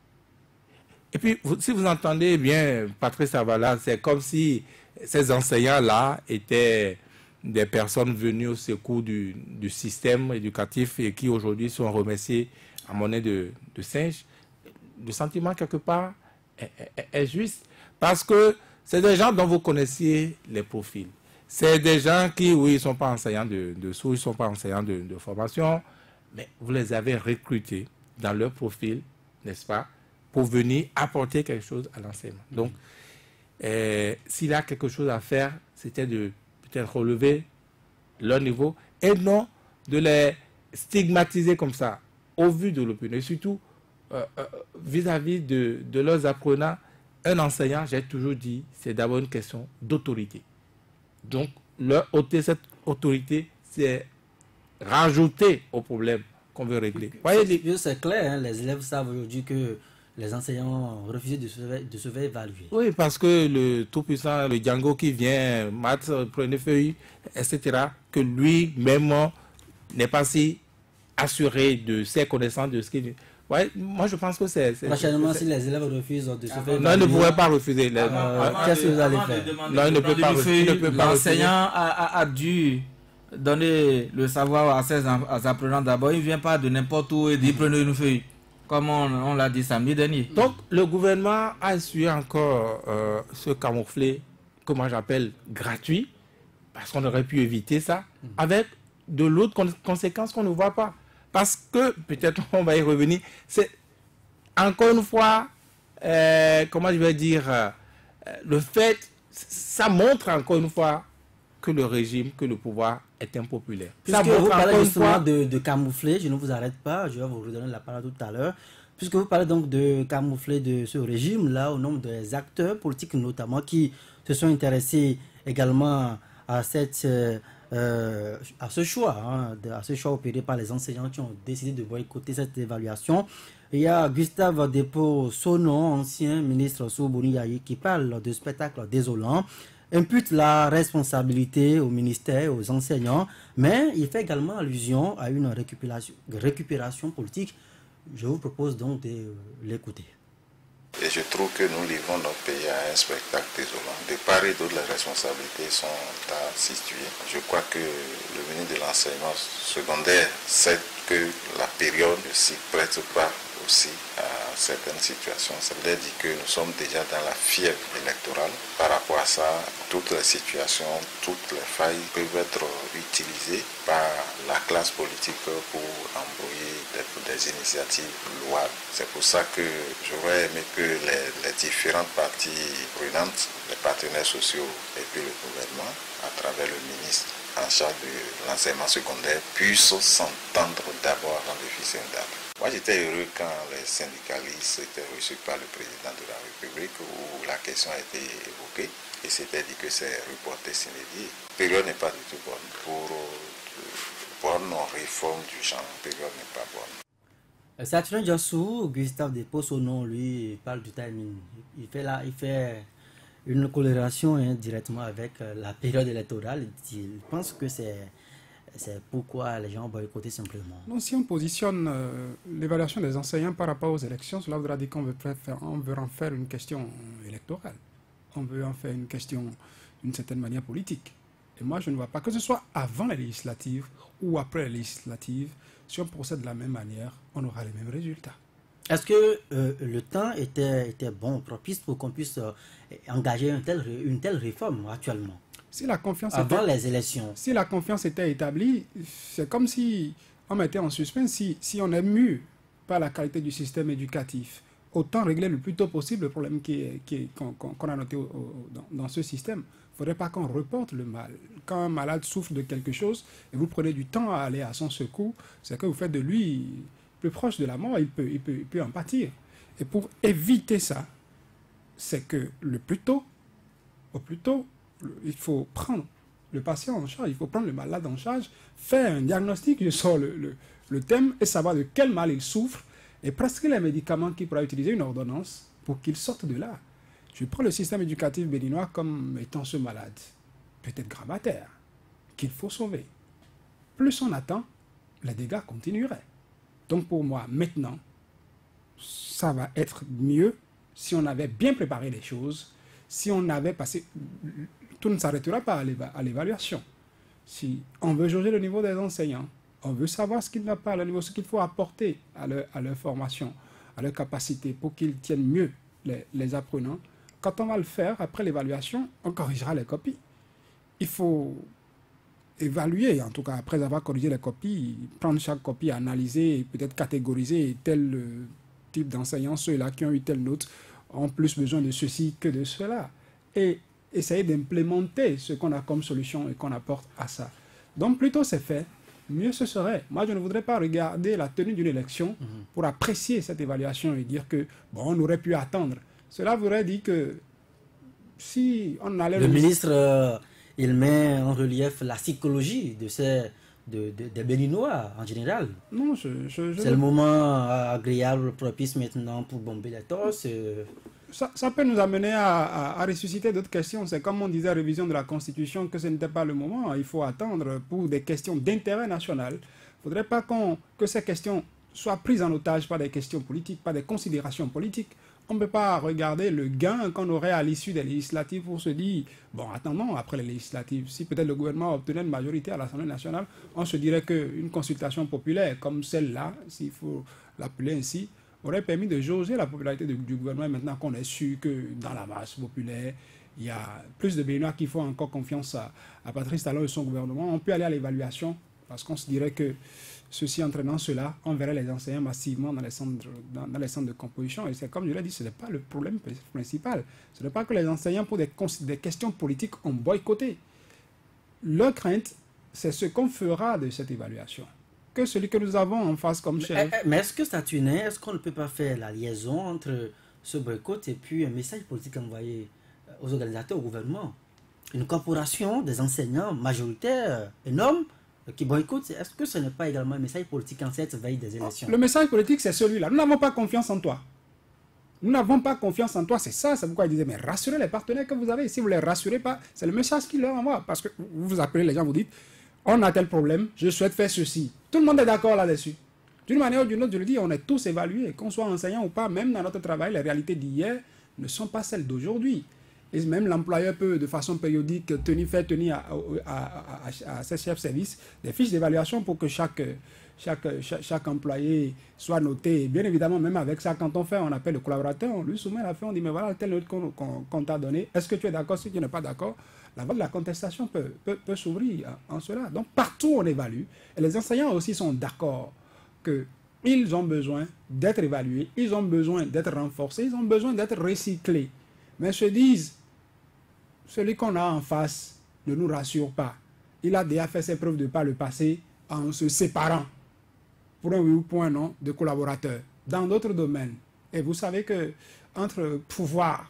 Et puis, vous, si vous entendez bien Patrice Avala, c'est comme si ces enseignants-là étaient des personnes venues au secours du, du système éducatif et qui aujourd'hui sont remerciés à monnaie de, de singe. Le sentiment, quelque part, est, est, est juste. Parce que c'est des gens dont vous connaissiez les profils. C'est des gens qui, oui, ils ne sont pas enseignants de, de sourds, ils ne sont pas enseignants de, de formation, mais vous les avez recrutés dans leur profil, n'est-ce pas, pour venir apporter quelque chose à l'enseignement. Donc, euh, s'il y a quelque chose à faire, c'était de peut-être relever leur niveau et non de les stigmatiser comme ça, au vu de l'opinion. Et surtout, euh, euh, vis-à-vis de, de leurs apprenants, un enseignant, j'ai toujours dit, c'est d'abord une question d'autorité. Donc, leur ôter cette autorité, c'est rajouter au problème qu'on veut régler. C'est clair, hein, les élèves savent aujourd'hui que les enseignants ont refusé de se, de se faire évaluer. Oui, parce que le tout-puissant, le Django qui vient, maths, prenez feuille, et cetera, que lui-même n'est pas si assuré de ses connaissances, de ce qu'il... Ouais, moi je pense que c'est... Prochainement, si les élèves refusent de se faire évaluer... Non, ils ne pourraient pas refuser. Qu'est-ce que vous allez faire? Non, il ne peut pas refuser. L'enseignant a, a, a dû donner le savoir à ses apprenants d'abord. Il ne vient pas de n'importe où et dit prenez une feuille. Comme on, on l'a dit samedi dernier. Donc, le gouvernement a essuyé encore euh, ce camouflet, que moi j'appelle gratuit, parce qu'on aurait pu éviter ça, mmh. avec de l'autre con conséquence qu'on ne voit pas. Parce que, peut-être on va y revenir, c'est encore une fois, euh, comment je vais dire, euh, le fait, ça montre encore une fois que le régime, que le pouvoir est impopulaire. Puisque ça vous parlez justement fois... de, de camoufler, je ne vous arrête pas, je vais vous redonner la parole tout à l'heure. Puisque vous parlez donc de camoufler de ce régime-là au nombre des acteurs politiques notamment qui se sont intéressés également à, cette, euh, à ce choix, hein, à ce choix opéré par les enseignants qui ont décidé de boycotter cette évaluation. Il y a Gustave Depo-Sono, ancien ministre sous Boni Yayi, qui parle de spectacle désolant, impute la responsabilité au ministère, aux enseignants, mais il fait également allusion à une récupération, récupération politique. Je vous propose donc de l'écouter. Et je trouve que nous livrons notre pays à un spectacle désolant. De part et d'autre, les responsabilités sont à situer. Je crois que le ministre de l'enseignement secondaire sait que la période ne s'y prête pas aussi à certaines situations. Ça veut dire que nous sommes déjà dans la fièvre électorale. Par rapport à ça, toutes les situations, toutes les failles peuvent être utilisées par la classe politique pour embrouiller des, des initiatives louables. C'est pour ça que j'aurais aimé que les, les différentes parties prenantes, les partenaires sociaux et puis le gouvernement, à travers le ministre en charge de l'enseignement secondaire, puissent s'entendre d'abord avant de fixer une date. Moi, j'étais heureux quand les syndicalistes étaient reçus par le président de la République où la question a été évoquée et c'était dit que c'est reporté sine die. La période n'est pas du tout bonne pour bonne réforme du genre. La période n'est pas bonne. Saturnin Diassou, Gustave Despossonon, lui, parle du timing. Il fait, là, il fait une corrélation hein, directement avec la période électorale. Il pense que c'est... C'est pourquoi les gens ont boycotté simplement. Non, si on positionne euh, l'évaluation des enseignants par rapport aux élections, cela voudra dire qu'on veut, faire, on veut en faire une question électorale. On veut en faire une question d'une certaine manière politique. Et moi, je ne vois pas que ce soit avant les législatives ou après les législatives, si on procède de la même manière, on aura les mêmes résultats. Est-ce que euh, le temps était, était bon, propice pour qu'on puisse euh, engager une telle, une telle réforme actuellement? Si la confiance Avant était, les élections. Si la confiance était établie, c'est comme si on mettait en suspens, si, si on est mu par la qualité du système éducatif, autant régler le plus tôt possible le problème qui est, qui est, qu'on, qu'on a noté au, au, dans, dans ce système. Il ne faudrait pas qu'on reporte le mal. Quand un malade souffre de quelque chose et vous prenez du temps à aller à son secours, c'est que vous faites de lui plus proche de la mort, il peut, il peut, il peut en pâtir. Et pour éviter ça, c'est que le plus tôt, au plus tôt, il faut prendre le patient en charge, il faut prendre le malade en charge, faire un diagnostic, je sors le, le, le thème, et savoir de quel mal il souffre, et prescrire les médicaments qu'il pourra utiliser, une ordonnance, pour qu'il sorte de là. Je prends le système éducatif béninois comme étant ce malade, peut-être gravataire, qu'il faut sauver. Plus on attend, les dégâts continueraient. Donc pour moi, maintenant, ça va être mieux si on avait bien préparé les choses, si on avait passé... Tout ne s'arrêtera pas à l'évaluation. Si on veut jauger le niveau des enseignants, on veut savoir ce qui ne va pas, le niveau, ce qu'il faut apporter à leur, à leur formation, à leur capacité pour qu'ils tiennent mieux les, les apprenants. Quand on va le faire, après l'évaluation, on corrigera les copies. Il faut évaluer, en tout cas après avoir corrigé les copies, prendre chaque copie, analyser et peut-être catégoriser tel euh, type d'enseignants, ceux-là qui ont eu telle note ont plus besoin de ceci que de cela. Et essayer d'implémenter ce qu'on a comme solution et qu'on apporte à ça. Donc, plus tôt c'est fait, mieux ce serait. Moi, je ne voudrais pas regarder la tenue d'une élection mmh. pour apprécier cette évaluation et dire que, bon, on aurait pu attendre. Cela voudrait dire que si on allait... Le, le ministre, euh, il met en relief la psychologie de ces... De, de, des Béninois en général. Non, je... je, je c'est le moment agréable, propice maintenant pour bomber les torses. Euh... Ça, ça peut nous amener à, à, à ressusciter d'autres questions. C'est comme on disait à la révision de la Constitution que ce n'était pas le moment. Il faut attendre pour des questions d'intérêt national. Il ne faudrait pas qu'on, que ces questions soient prises en otage par des questions politiques, par des considérations politiques. On ne peut pas regarder le gain qu'on aurait à l'issue des législatives pour se dire, bon, attendons, après les législatives, si peut-être le gouvernement obtenait une majorité à l'Assemblée nationale, on se dirait qu'une consultation populaire comme celle-là, s'il faut l'appeler ainsi, aurait permis de jauger la popularité du, du gouvernement. Maintenant qu'on est su que dans la masse populaire, il y a plus de Béninois qui font encore confiance à, à Patrice Talon et son gouvernement, on peut aller à l'évaluation parce qu'on se dirait que ceci entraînant cela, on verrait les enseignants massivement dans les centres, dans, dans les centres de composition. Et c'est comme je l'ai dit, ce n'est pas le problème principal. Ce n'est pas que les enseignants, pour des, des questions politiques, ont boycotté. Leur crainte, c'est ce qu'on fera de cette évaluation. Que celui que nous avons en face comme chef. Mais, mais est-ce que Saturnin, est-ce qu'on ne peut pas faire la liaison entre ce boycott et puis un message politique envoyé aux organisateurs, au gouvernement? Une corporation des enseignants majoritaires, énorme, qui boycottent, est-ce que ce n'est pas également un message politique en cette veille des élections? Le message politique, c'est celui-là. Nous n'avons pas confiance en toi. Nous n'avons pas confiance en toi, c'est ça, c'est pourquoi il disait, mais rassurez les partenaires que vous avez. Si vous ne les rassurez pas, c'est le message qu'il leur envoie. Parce que vous vous appelez les gens, vous dites, on a tel problème, je souhaite faire ceci. Tout le monde est d'accord là-dessus. D'une manière ou d'une autre, je le dis, on est tous évalués, qu'on soit enseignant ou pas, même dans notre travail, les réalités d'hier ne sont pas celles d'aujourd'hui. Et même l'employeur peut, de façon périodique, tenir, faire tenir à, à, à, à ses chefs de service des fiches d'évaluation pour que chaque, chaque, chaque, chaque employé soit noté. Et bien évidemment, même avec ça, quand on fait, on appelle le collaborateur, on lui soumet la feuille, on dit, mais voilà, telle note qu'on qu'on, qu'on t'a donné, est-ce que tu es d'accord? Si tu n'es pas d'accord, la voie de la contestation peut, peut, peut s'ouvrir en cela. Donc partout, on évalue. Et les enseignants aussi sont d'accord qu'ils ont besoin d'être évalués, ils ont besoin d'être renforcés, ils ont besoin d'être recyclés. Mais se disent, celui qu'on a en face ne nous rassure pas. Il a déjà fait ses preuves de par le passé en se séparant pour un oui ou pour un non de collaborateurs dans d'autres domaines. Et vous savez que entre pouvoir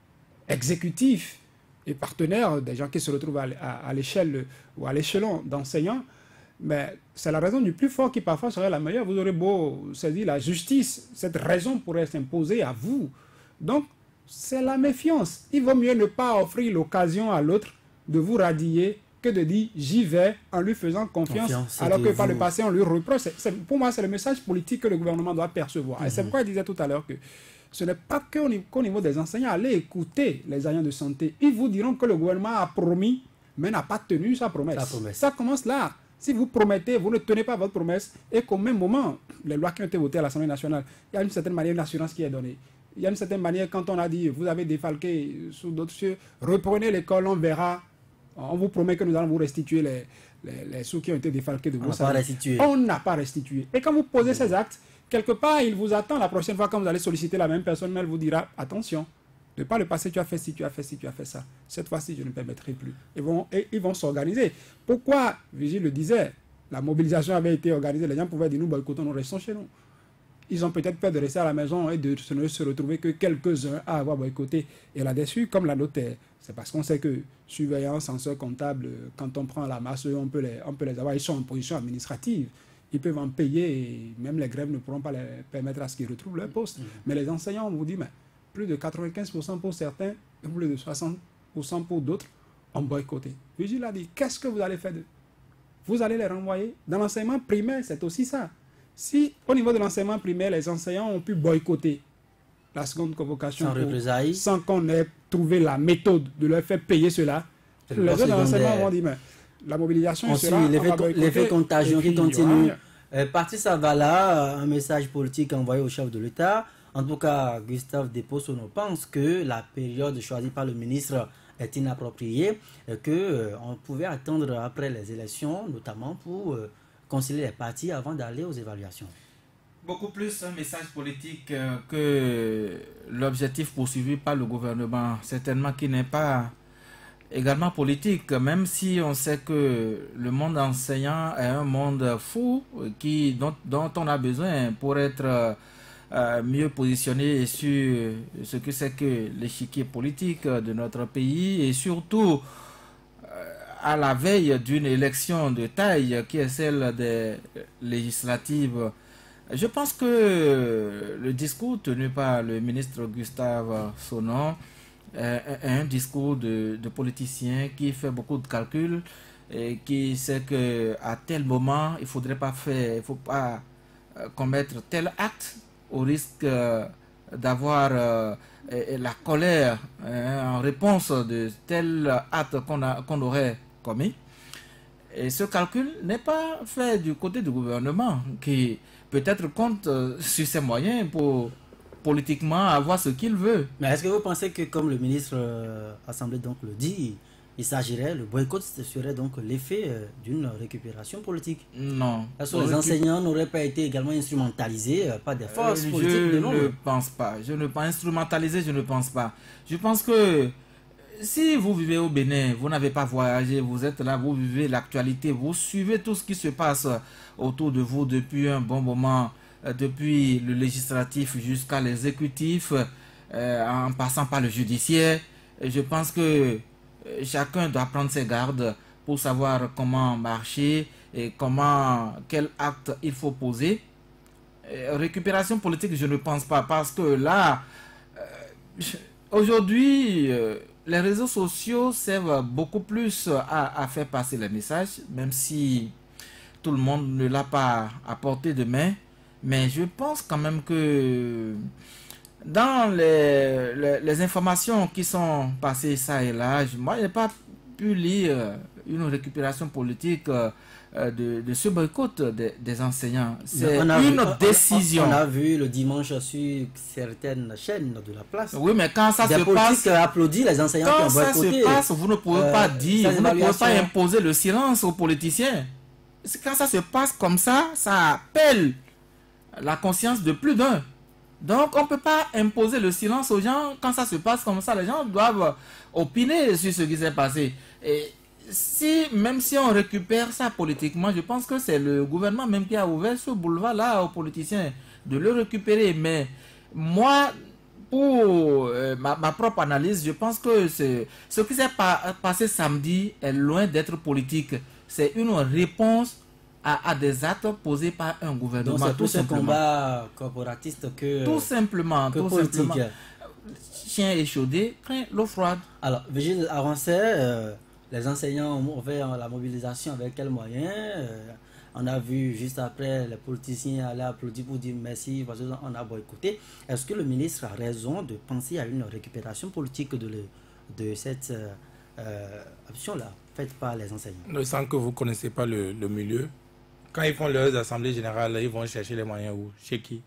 exécutif et partenaires, des gens qui se retrouvent à, à, à l'échelle ou à l'échelon d'enseignants, mais c'est la raison du plus fort qui parfois serait la meilleure. Vous aurez beau saisir la justice, cette raison pourrait s'imposer à vous. Donc, c'est la méfiance. Il vaut mieux ne pas offrir l'occasion à l'autre de vous radier que de dire j'y vais en lui faisant confiance, confiance alors que par vous... le passé on lui reproche. C'est, c'est, pour moi, c'est le message politique que le gouvernement doit percevoir. Mm-hmm. Et c'est pourquoi je disais tout à l'heure que ce n'est pas qu'au niveau, qu'au niveau des enseignants. Allez écouter les agents de santé. Ils vous diront que le gouvernement a promis, mais n'a pas tenu sa promesse. La promesse. Ça commence là. Si vous promettez, vous ne tenez pas votre promesse, et qu'au même moment, les lois qui ont été votées à l'Assemblée nationale, il y a une certaine manière, une assurance qui est donnée. Il y a une certaine manière, quand on a dit, vous avez défalqué sous d'autres cieux, reprenez l'école, on verra. On vous promet que nous allons vous restituer les, les, les sous qui ont été défalqués de vos salaires. On n'a pas restitué. Et quand vous posez ces actes, quelque part, il vous attend la prochaine fois quand vous allez solliciter la même personne, elle vous dira, attention, de par le passé, tu as fait ci, tu as fait ci, tu as fait ça. Cette fois-ci, je ne permettrai plus. Ils vont, et ils vont s'organiser. Pourquoi, Vigile le disait, la mobilisation avait été organisée, les gens pouvaient dire, nous boycottons, nous restons chez nous. Ils ont peut-être peur de rester à la maison et de ne se retrouver que quelques-uns à avoir boycotté. Et là-dessus, comme la note est, c'est parce qu'on sait que surveillants, censeurs comptables, quand on prend la masse, on peut les, on peut les avoir. Ils sont en position administrative. Ils peuvent en payer et même les grèves ne pourront pas les permettre à ce qu'ils retrouvent leur poste. Mmh. Mais les enseignants, on vous dit, mais plus de quatre-vingt-quinze pour cent pour certains et plus de soixante pour cent pour d'autres ont boycotté. Vigile a dit, qu'est-ce que vous allez faire d'eux? Vous allez les renvoyer. Dans l'enseignement primaire, c'est aussi ça. Si, au niveau de l'enseignement primaire, les enseignants ont pu boycotter la seconde convocation sans, sans qu'on ait trouvé la méthode de leur faire payer cela, les autres enseignements vont dire, mais la mobilisation on sera... L'effet contagion qui continue. Euh, Parti ça va là, un message politique envoyé au chef de l'État. En tout cas, Gustave Depossono pense que la période choisie par le ministre est inappropriée et qu'on euh, pouvait attendre après les élections, notamment pour... Euh, concilier les partis avant d'aller aux évaluations. Beaucoup plus un message politique euh, que l'objectif poursuivi par le gouvernement, certainement qui n'est pas également politique, même si on sait que le monde enseignant est un monde fou qui, dont, dont on a besoin pour être euh, mieux positionné sur ce que c'est que l'échiquier politique de notre pays et surtout à la veille d'une élection de taille qui est celle des législatives. Je pense que le discours tenu par le ministre Gustave Sonon est un discours de, de politicien qui fait beaucoup de calculs et qui sait qu'à tel moment, il ne faudrait pas faire, il faut pas commettre tel acte au risque d'avoir euh, la colère hein, en réponse de tel acte qu'on a, qu'on aurait commis. Et ce calcul n'est pas fait du côté du gouvernement qui peut-être compte sur ses moyens pour politiquement avoir ce qu'il veut. Mais est-ce que vous pensez que comme le ministre euh, Assemblée donc le dit, il s'agirait, le boycott serait donc l'effet euh, d'une récupération politique? Non. Est-ce que les récup... enseignants n'auraient pas été également instrumentalisés euh, par des forces euh, politiques de l'ombre? Je ne pense pas. Je ne pense instrumentaliser, je ne pense pas. Je pense que si vous vivez au Bénin, vous n'avez pas voyagé, vous êtes là, vous vivez l'actualité, vous suivez tout ce qui se passe autour de vous depuis un bon moment, euh, depuis le législatif jusqu'à l'exécutif, euh, en passant par le judiciaire. Et je pense que chacun doit prendre ses gardes pour savoir comment marcher et comment, quel acte il faut poser. Euh, récupération politique, je ne pense pas, parce que là, euh, aujourd'hui, euh, les réseaux sociaux servent beaucoup plus à, à faire passer les messages, même si tout le monde ne l'a pas à portée de main. Mais je pense quand même que dans les, les, les informations qui sont passées ça et là, je, moi, je n'ai pas pu lire une récupération politique euh, de, de ce boycott des, des enseignants. C'est une vu, décision. On, on a vu le dimanche sur certaines chaînes de la place. Oui, mais quand ça des se passe, applaudit les enseignants quand qui ont boycotté. ça se passe, vous ne pouvez euh, pas dire, vous ne pouvez pas imposer le silence aux politiciens. Quand ça se passe comme ça, ça appelle la conscience de plus d'un. Donc, on ne peut pas imposer le silence aux gens. Quand ça se passe comme ça, les gens doivent opiner sur ce qui s'est passé. Et si, même si on récupère ça politiquement, je pense que c'est le gouvernement même qui a ouvert ce boulevard-là aux politiciens de le récupérer. Mais moi, pour euh, ma, ma propre analyse, je pense que ce qui s'est pa passé samedi est loin d'être politique. C'est une réponse à, à des actes posés par un gouvernement. Donc c'est tout, tout un combat corporatiste que Tout simplement, que tout politique. simplement. Chien échaudé, craint l'eau froide. Alors, Vigile avancé, euh, les enseignants ont fait la mobilisation avec quels moyens euh, On a vu juste après les politiciens aller applaudir pour dire merci parce qu'on a boycotté. Est-ce que le ministre a raison de penser à une récupération politique de, le, de cette euh, euh, option-là faite par les enseignants? Je sens que vous ne connaissez pas le, le milieu. Quand ils font leurs assemblées générales, ils vont chercher les moyens où? Chez qui?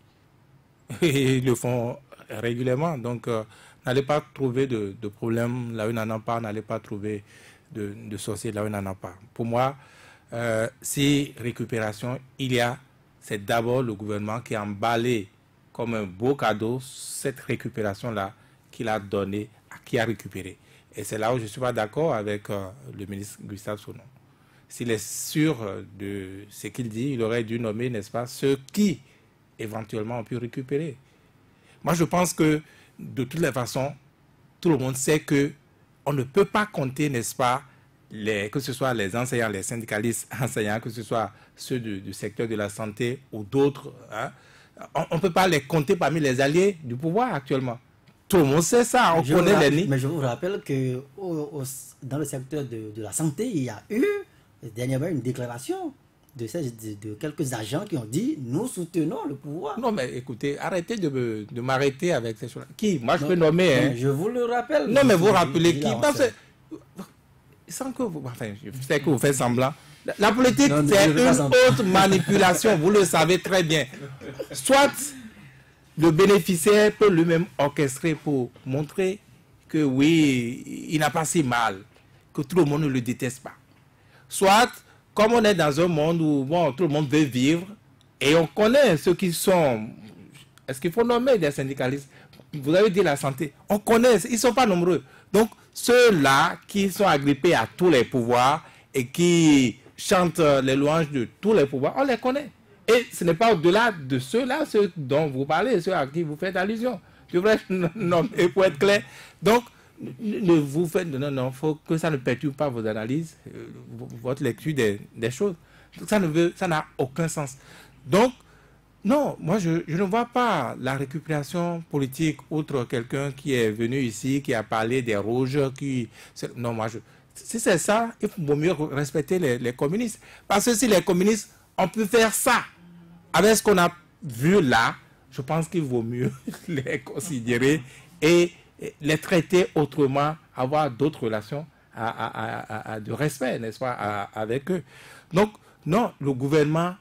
Ils le font régulièrement. Donc, euh, n'allez pas trouver de, de problème là où il n'en a pas, n'allez pas trouver de, de sorciers là où il n'en a pas. Pour moi, euh, si récupération il y a, c'est d'abord le gouvernement qui a emballé comme un beau cadeau cette récupération-là qu'il a donnée à qui a récupéré. Et c'est là où je ne suis pas d'accord avec euh, le ministre Gustave Sonnon. S'il est sûr de ce qu'il dit, il aurait dû nommer, n'est-ce pas, ceux qui éventuellement ont pu récupérer. Moi, je pense que de toutes les façons, tout le monde sait que on ne peut pas compter, n'est-ce pas, les, que ce soit les enseignants, les syndicalistes enseignants, que ce soit ceux du, du secteur de la santé ou d'autres, hein, on ne peut pas les compter parmi les alliés du pouvoir actuellement. Tout le monde sait ça, on je connaît les nids. Mais je vous rappelle que au, au, dans le secteur de, de la santé, il y a eu dernièrement une déclaration de, ces, de, de quelques agents qui ont dit « nous soutenons le pouvoir ». Non mais écoutez, arrêtez de, me, de m'arrêter avec ces choses. Qui? Moi je non, peux nommer. Non, hein. Je vous le rappelle. Non mais vous rappelez qui? Sans que vous, enfin, je sais que vous faites semblant. La, la politique, c'est une autre manipulation, vous le savez très bien. Soit le bénéficiaire peut lui-même orchestrer pour montrer que oui, il n'a pas si mal, que tout le monde ne le déteste pas. Soit, comme on est dans un monde où bon, tout le monde veut vivre, et on connaît ceux qui sont... Est-ce qu'il faut nommer des syndicalistes? Vous avez dit la santé. On connaît, ils ne sont pas nombreux. Donc, ceux-là qui sont agrippés à tous les pouvoirs et qui chantent les louanges de tous les pouvoirs, on les connaît. Et ce n'est pas au-delà de ceux-là, ceux dont vous parlez, ceux à qui vous faites allusion. Je voudrais nommer pour être clair. Donc, ne vous faites... Non, non, il faut que ça ne perturbe pas vos analyses, euh, votre lecture des, des choses. Ça ne veut, ça n'a aucun sens. Donc, non, moi, je, je ne vois pas la récupération politique outre quelqu'un qui est venu ici, qui a parlé des rouges, qui... Non, moi, je... Si c'est ça, il faut mieux respecter les, les communistes. Parce que si les communistes ont pu faire ça, avec ce qu'on a vu là, je pense qu'il vaut mieux les considérer et les traiter autrement, avoir d'autres relations à, à, à, à de respect, n'est-ce pas, à, avec eux. Donc, non, le gouvernement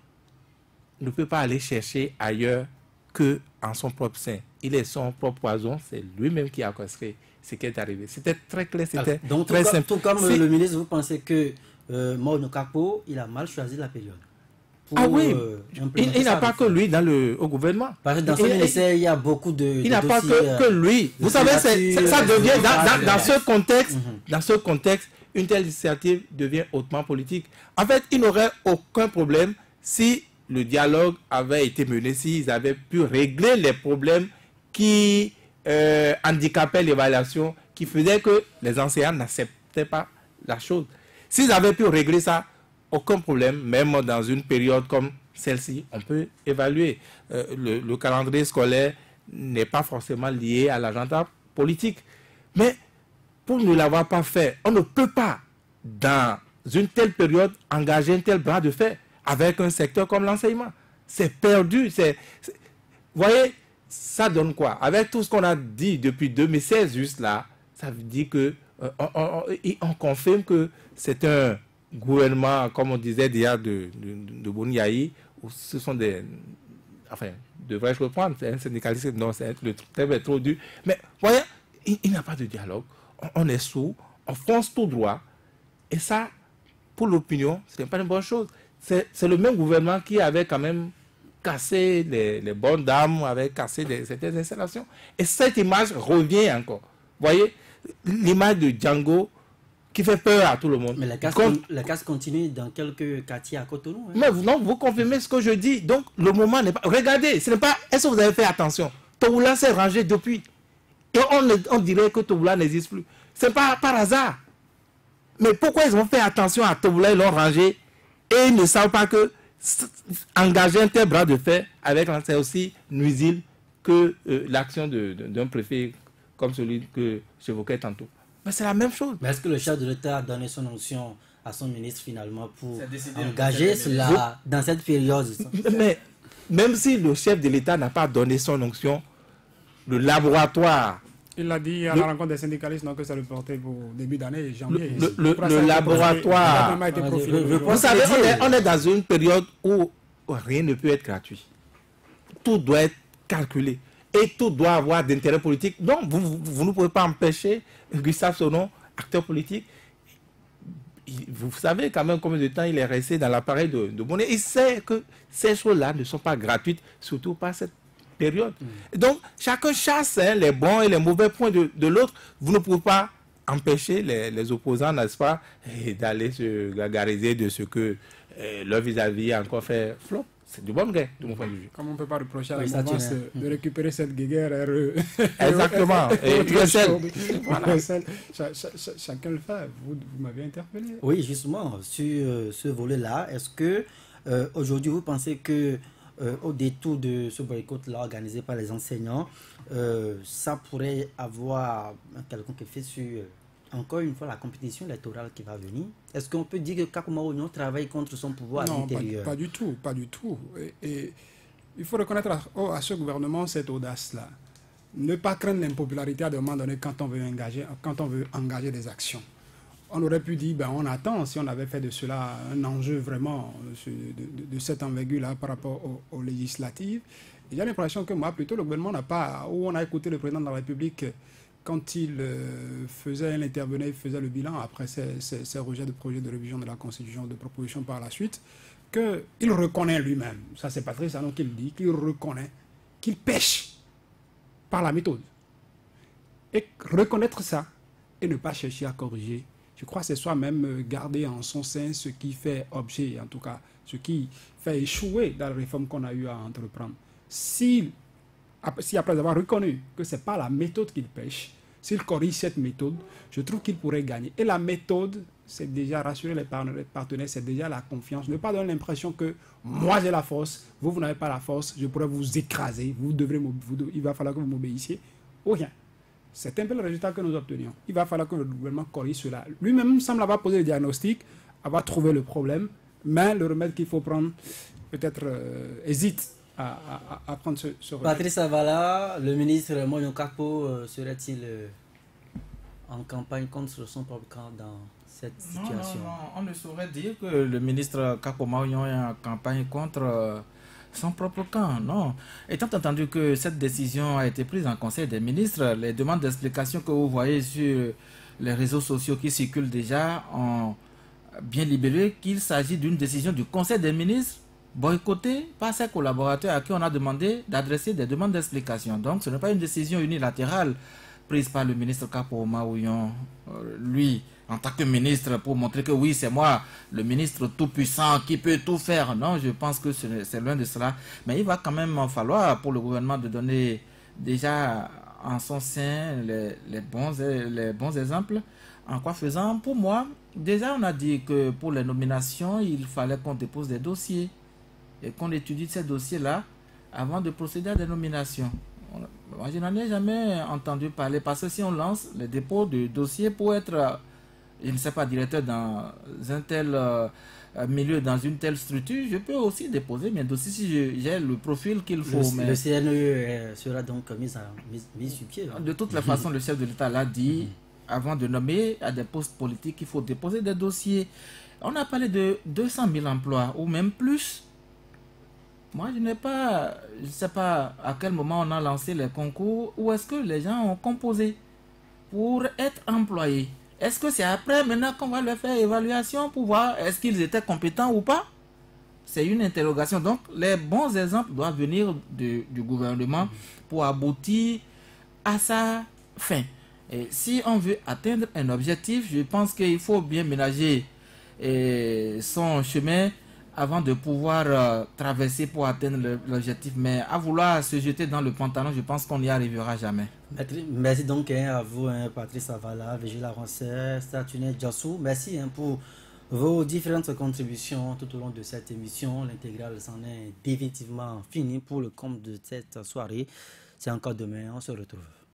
ne peut pas aller chercher ailleurs que en son propre sein. Il est son propre poison, c'est lui-même qui a orchestré ce qui est arrivé. C'était très clair, c'était très tout simple. Tout comme si... le ministre, vous pensez que euh, Mauno Kakpo, il a mal choisi la période? Pour, ah oui, euh, il, il n'a pas que lui dans le, au gouvernement. Parce que dans ce ministère, il y a beaucoup de Il n'a pas que, que lui. Vous savez, c'est, ça, ça devient, dans, dans, dans ce contexte, mm-hmm. dans ce contexte, une telle initiative devient hautement politique. En fait, il n'aurait aucun problème si le dialogue avait été mené, s'ils avaient pu régler les problèmes qui euh, handicapaient l'évaluation, qui faisaient que les enseignants n'acceptaient pas la chose. S'ils avaient pu régler ça, aucun problème, même dans une période comme celle-ci, on peut évaluer. Euh, le, le calendrier scolaire n'est pas forcément lié à l'agenda politique. Mais pour ne l'avoir pas fait, on ne peut pas, dans une telle période, engager un tel bras de fer avec un secteur comme l'enseignement. C'est perdu. C'est, c'est... Vous voyez, ça donne quoi? Avec tout ce qu'on a dit depuis deux mille seize, juste là, ça veut dire que euh, on, on, on confirme que c'est un gouvernement, comme on disait déjà, de, de, de Boni Yayi, où ce sont des... Enfin, devrais-je reprendre, c'est un syndicaliste, non, c'est le terme est trop dur. Mais, voyez, il, il n'y a pas de dialogue. On, on est sourd, on fonce tout droit. Et ça, pour l'opinion, ce n'est pas une bonne chose. C'est le même gouvernement qui avait quand même cassé les, les bonnes dames, avait cassé des, certaines installations. Et cette image revient encore. Vous voyez, l'image de Django qui fait peur à tout le monde. Mais la casse, Comme... la casse continue dans quelques quartiers à Cotonou. Hein. Mais vous, non, vous confirmez ce que je dis. Donc, le moment n'est pas... Regardez, ce n'est pas... Est-ce que vous avez fait attention? Toboula s'est rangé depuis. Et on, on dirait que Toboula n'existe plus. Ce n'est pas par hasard. Mais pourquoi ils ont fait attention à Toboula, ils l'ont rangé et ils ne savent pas que engager un tel bras de fer avec c'est aussi nuisible que euh, l'action d'un préfet comme celui que j'évoquais tantôt. Mais c'est la même chose. Mais est-ce que le chef de l'État a donné son onction à son ministre finalement pour engager cela dans cette période? Mais même si le chef de l'État n'a pas donné son onction, le laboratoire... Il a dit à la rencontre des syndicalistes non, que ça le portait pour début d'année, janvier. Le, le, le, le laboratoire... Vous savez, on est, on est dans une période où rien ne peut être gratuit. Tout doit être calculé. Et tout doit avoir d'intérêt politique. Donc, vous, vous, vous ne pouvez pas empêcher Gustave Sonnon, acteur politique. Il, vous savez quand même combien de temps il est resté dans l'appareil de, de Bonnet. Il sait que ces choses-là ne sont pas gratuites, surtout pas cette période. Mm. Donc, chacun chasse hein, les bons et les mauvais points de, de l'autre. Vous ne pouvez pas empêcher les, les opposants, n'est-ce pas, d'aller se gargariser de ce que euh, leur vis-à-vis a encore fait flop. C'est du bon gré, de mon point de vue. Comme on ne peut pas reprocher à la mouvance de récupérer cette guéguerre R E. Exactement. Et U S L. Voilà. Chacun le fait. Vous, vous m'avez interpellé. Oui, justement, sur euh, ce volet-là, est-ce que euh, aujourd'hui vous pensez que euh, au détour de ce boycott-là organisé par les enseignants, euh, ça pourrait avoir un quelconque effet sur... Euh, encore une fois, la compétition électorale qui va venir? Est-ce qu'on peut dire que Kakuma Oignon travaille contre son pouvoir non, à l'intérieur? Pas, pas du tout, pas du tout. Et, et il faut reconnaître à, oh, à ce gouvernement cette audace-là. Ne pas craindre l'impopularité à un moment donné quand on veut engager, quand on veut engager des actions. On aurait pu dire, ben, on attend, si on avait fait de cela un enjeu vraiment de, de, de cette envergure-là par rapport aux, aux législatives. J'ai l'impression que moi, plutôt, le gouvernement n'a pas, où on a écouté le président de la République, quand il euh, faisait, il intervenait, il faisait le bilan après ses, ses, ses rejets de projets de révision de la Constitution, de propositions par la suite, qu'il reconnaît lui-même, ça c'est Patrice Talon qui le dit, qu'il reconnaît qu'il pêche par la méthode. Et reconnaître ça et ne pas chercher à corriger, je crois que c'est soi-même garder en son sein ce qui fait objet, en tout cas, ce qui fait échouer dans la réforme qu'on a eu à entreprendre. Si, si après avoir reconnu que ce n'est pas la méthode qu'il pêche, s'il corrige cette méthode, je trouve qu'il pourrait gagner. Et la méthode, c'est déjà rassurer les partenaires, c'est déjà la confiance. Ne pas donner l'impression que moi j'ai la force, vous, vous n'avez pas la force, je pourrais vous écraser, vous devrez, vous, il va falloir que vous m'obéissiez. Ou rien. C'est un peu le résultat que nous obtenions. Il va falloir que le gouvernement corrige cela. Lui-même semble avoir posé le diagnostic, avoir trouvé le problème, mais le remède qu'il faut prendre, peut-être euh, hésite à, à, à prendre ce, ce remède. Patrice Avala, le ministre Moyon Kakpo, euh, serait-il euh, en campagne contre son propre camp dans cette situation? Non, non, non, on ne saurait dire que le ministre Kakpo Moyon est en campagne contre euh, son propre camp, non. Étant entendu que cette décision a été prise en Conseil des ministres, les demandes d'explication que vous voyez sur les réseaux sociaux qui circulent déjà ont bien libéré qu'il s'agit d'une décision du Conseil des ministres boycottée par ses collaborateurs à qui on a demandé d'adresser des demandes d'explication. Donc ce n'est pas une décision unilatérale prise par le ministre Kakpo Maouillon, euh, lui, en tant que ministre, pour montrer que oui, c'est moi, le ministre tout-puissant, qui peut tout faire. Non, je pense que c'est loin de cela. Mais il va quand même falloir pour le gouvernement de donner déjà en son sein les, les, bons, les bons exemples. En quoi faisant? Pour moi, déjà on a dit que pour les nominations, il fallait qu'on dépose des dossiers et qu'on étudie ces dossiers-là avant de procéder à des nominations. Moi, je n'en ai jamais entendu parler parce que si on lance les dépôts de dossiers pour être, je ne sais pas, directeur dans un tel euh, milieu, dans une telle structure, je peux aussi déposer mes dossiers si j'ai le profil qu'il faut. Le, mais le C N E sera donc mis, à, mis, mis sur pied. Hein. De toutes les façons, le chef de l'État l'a dit, avant de nommer à des postes politiques, il faut déposer des dossiers. On a parlé de deux cent mille emplois ou même plus. Moi, je n'ai pas, je ne sais pas à quel moment on a lancé les concours, ou est-ce que les gens ont composé pour être employés. Est-ce que c'est après, maintenant, qu'on va leur faire évaluation pour voir est-ce qu'ils étaient compétents ou pas? C'est une interrogation. Donc, les bons exemples doivent venir de, du gouvernement pour aboutir à sa fin. Et si on veut atteindre un objectif, je pense qu'il faut bien ménager et son chemin avant de pouvoir euh, traverser pour atteindre l'objectif. Mais à vouloir se jeter dans le pantalon, je pense qu'on n'y arrivera jamais. Merci donc hein, à vous, hein, Patrice Avala, Vigila Roncet, Statunet Djassou. Merci hein, pour vos différentes contributions tout au long de cette émission. L'intégrale s'en est définitivement fini pour le compte de cette soirée. C'est encore demain, on se retrouve.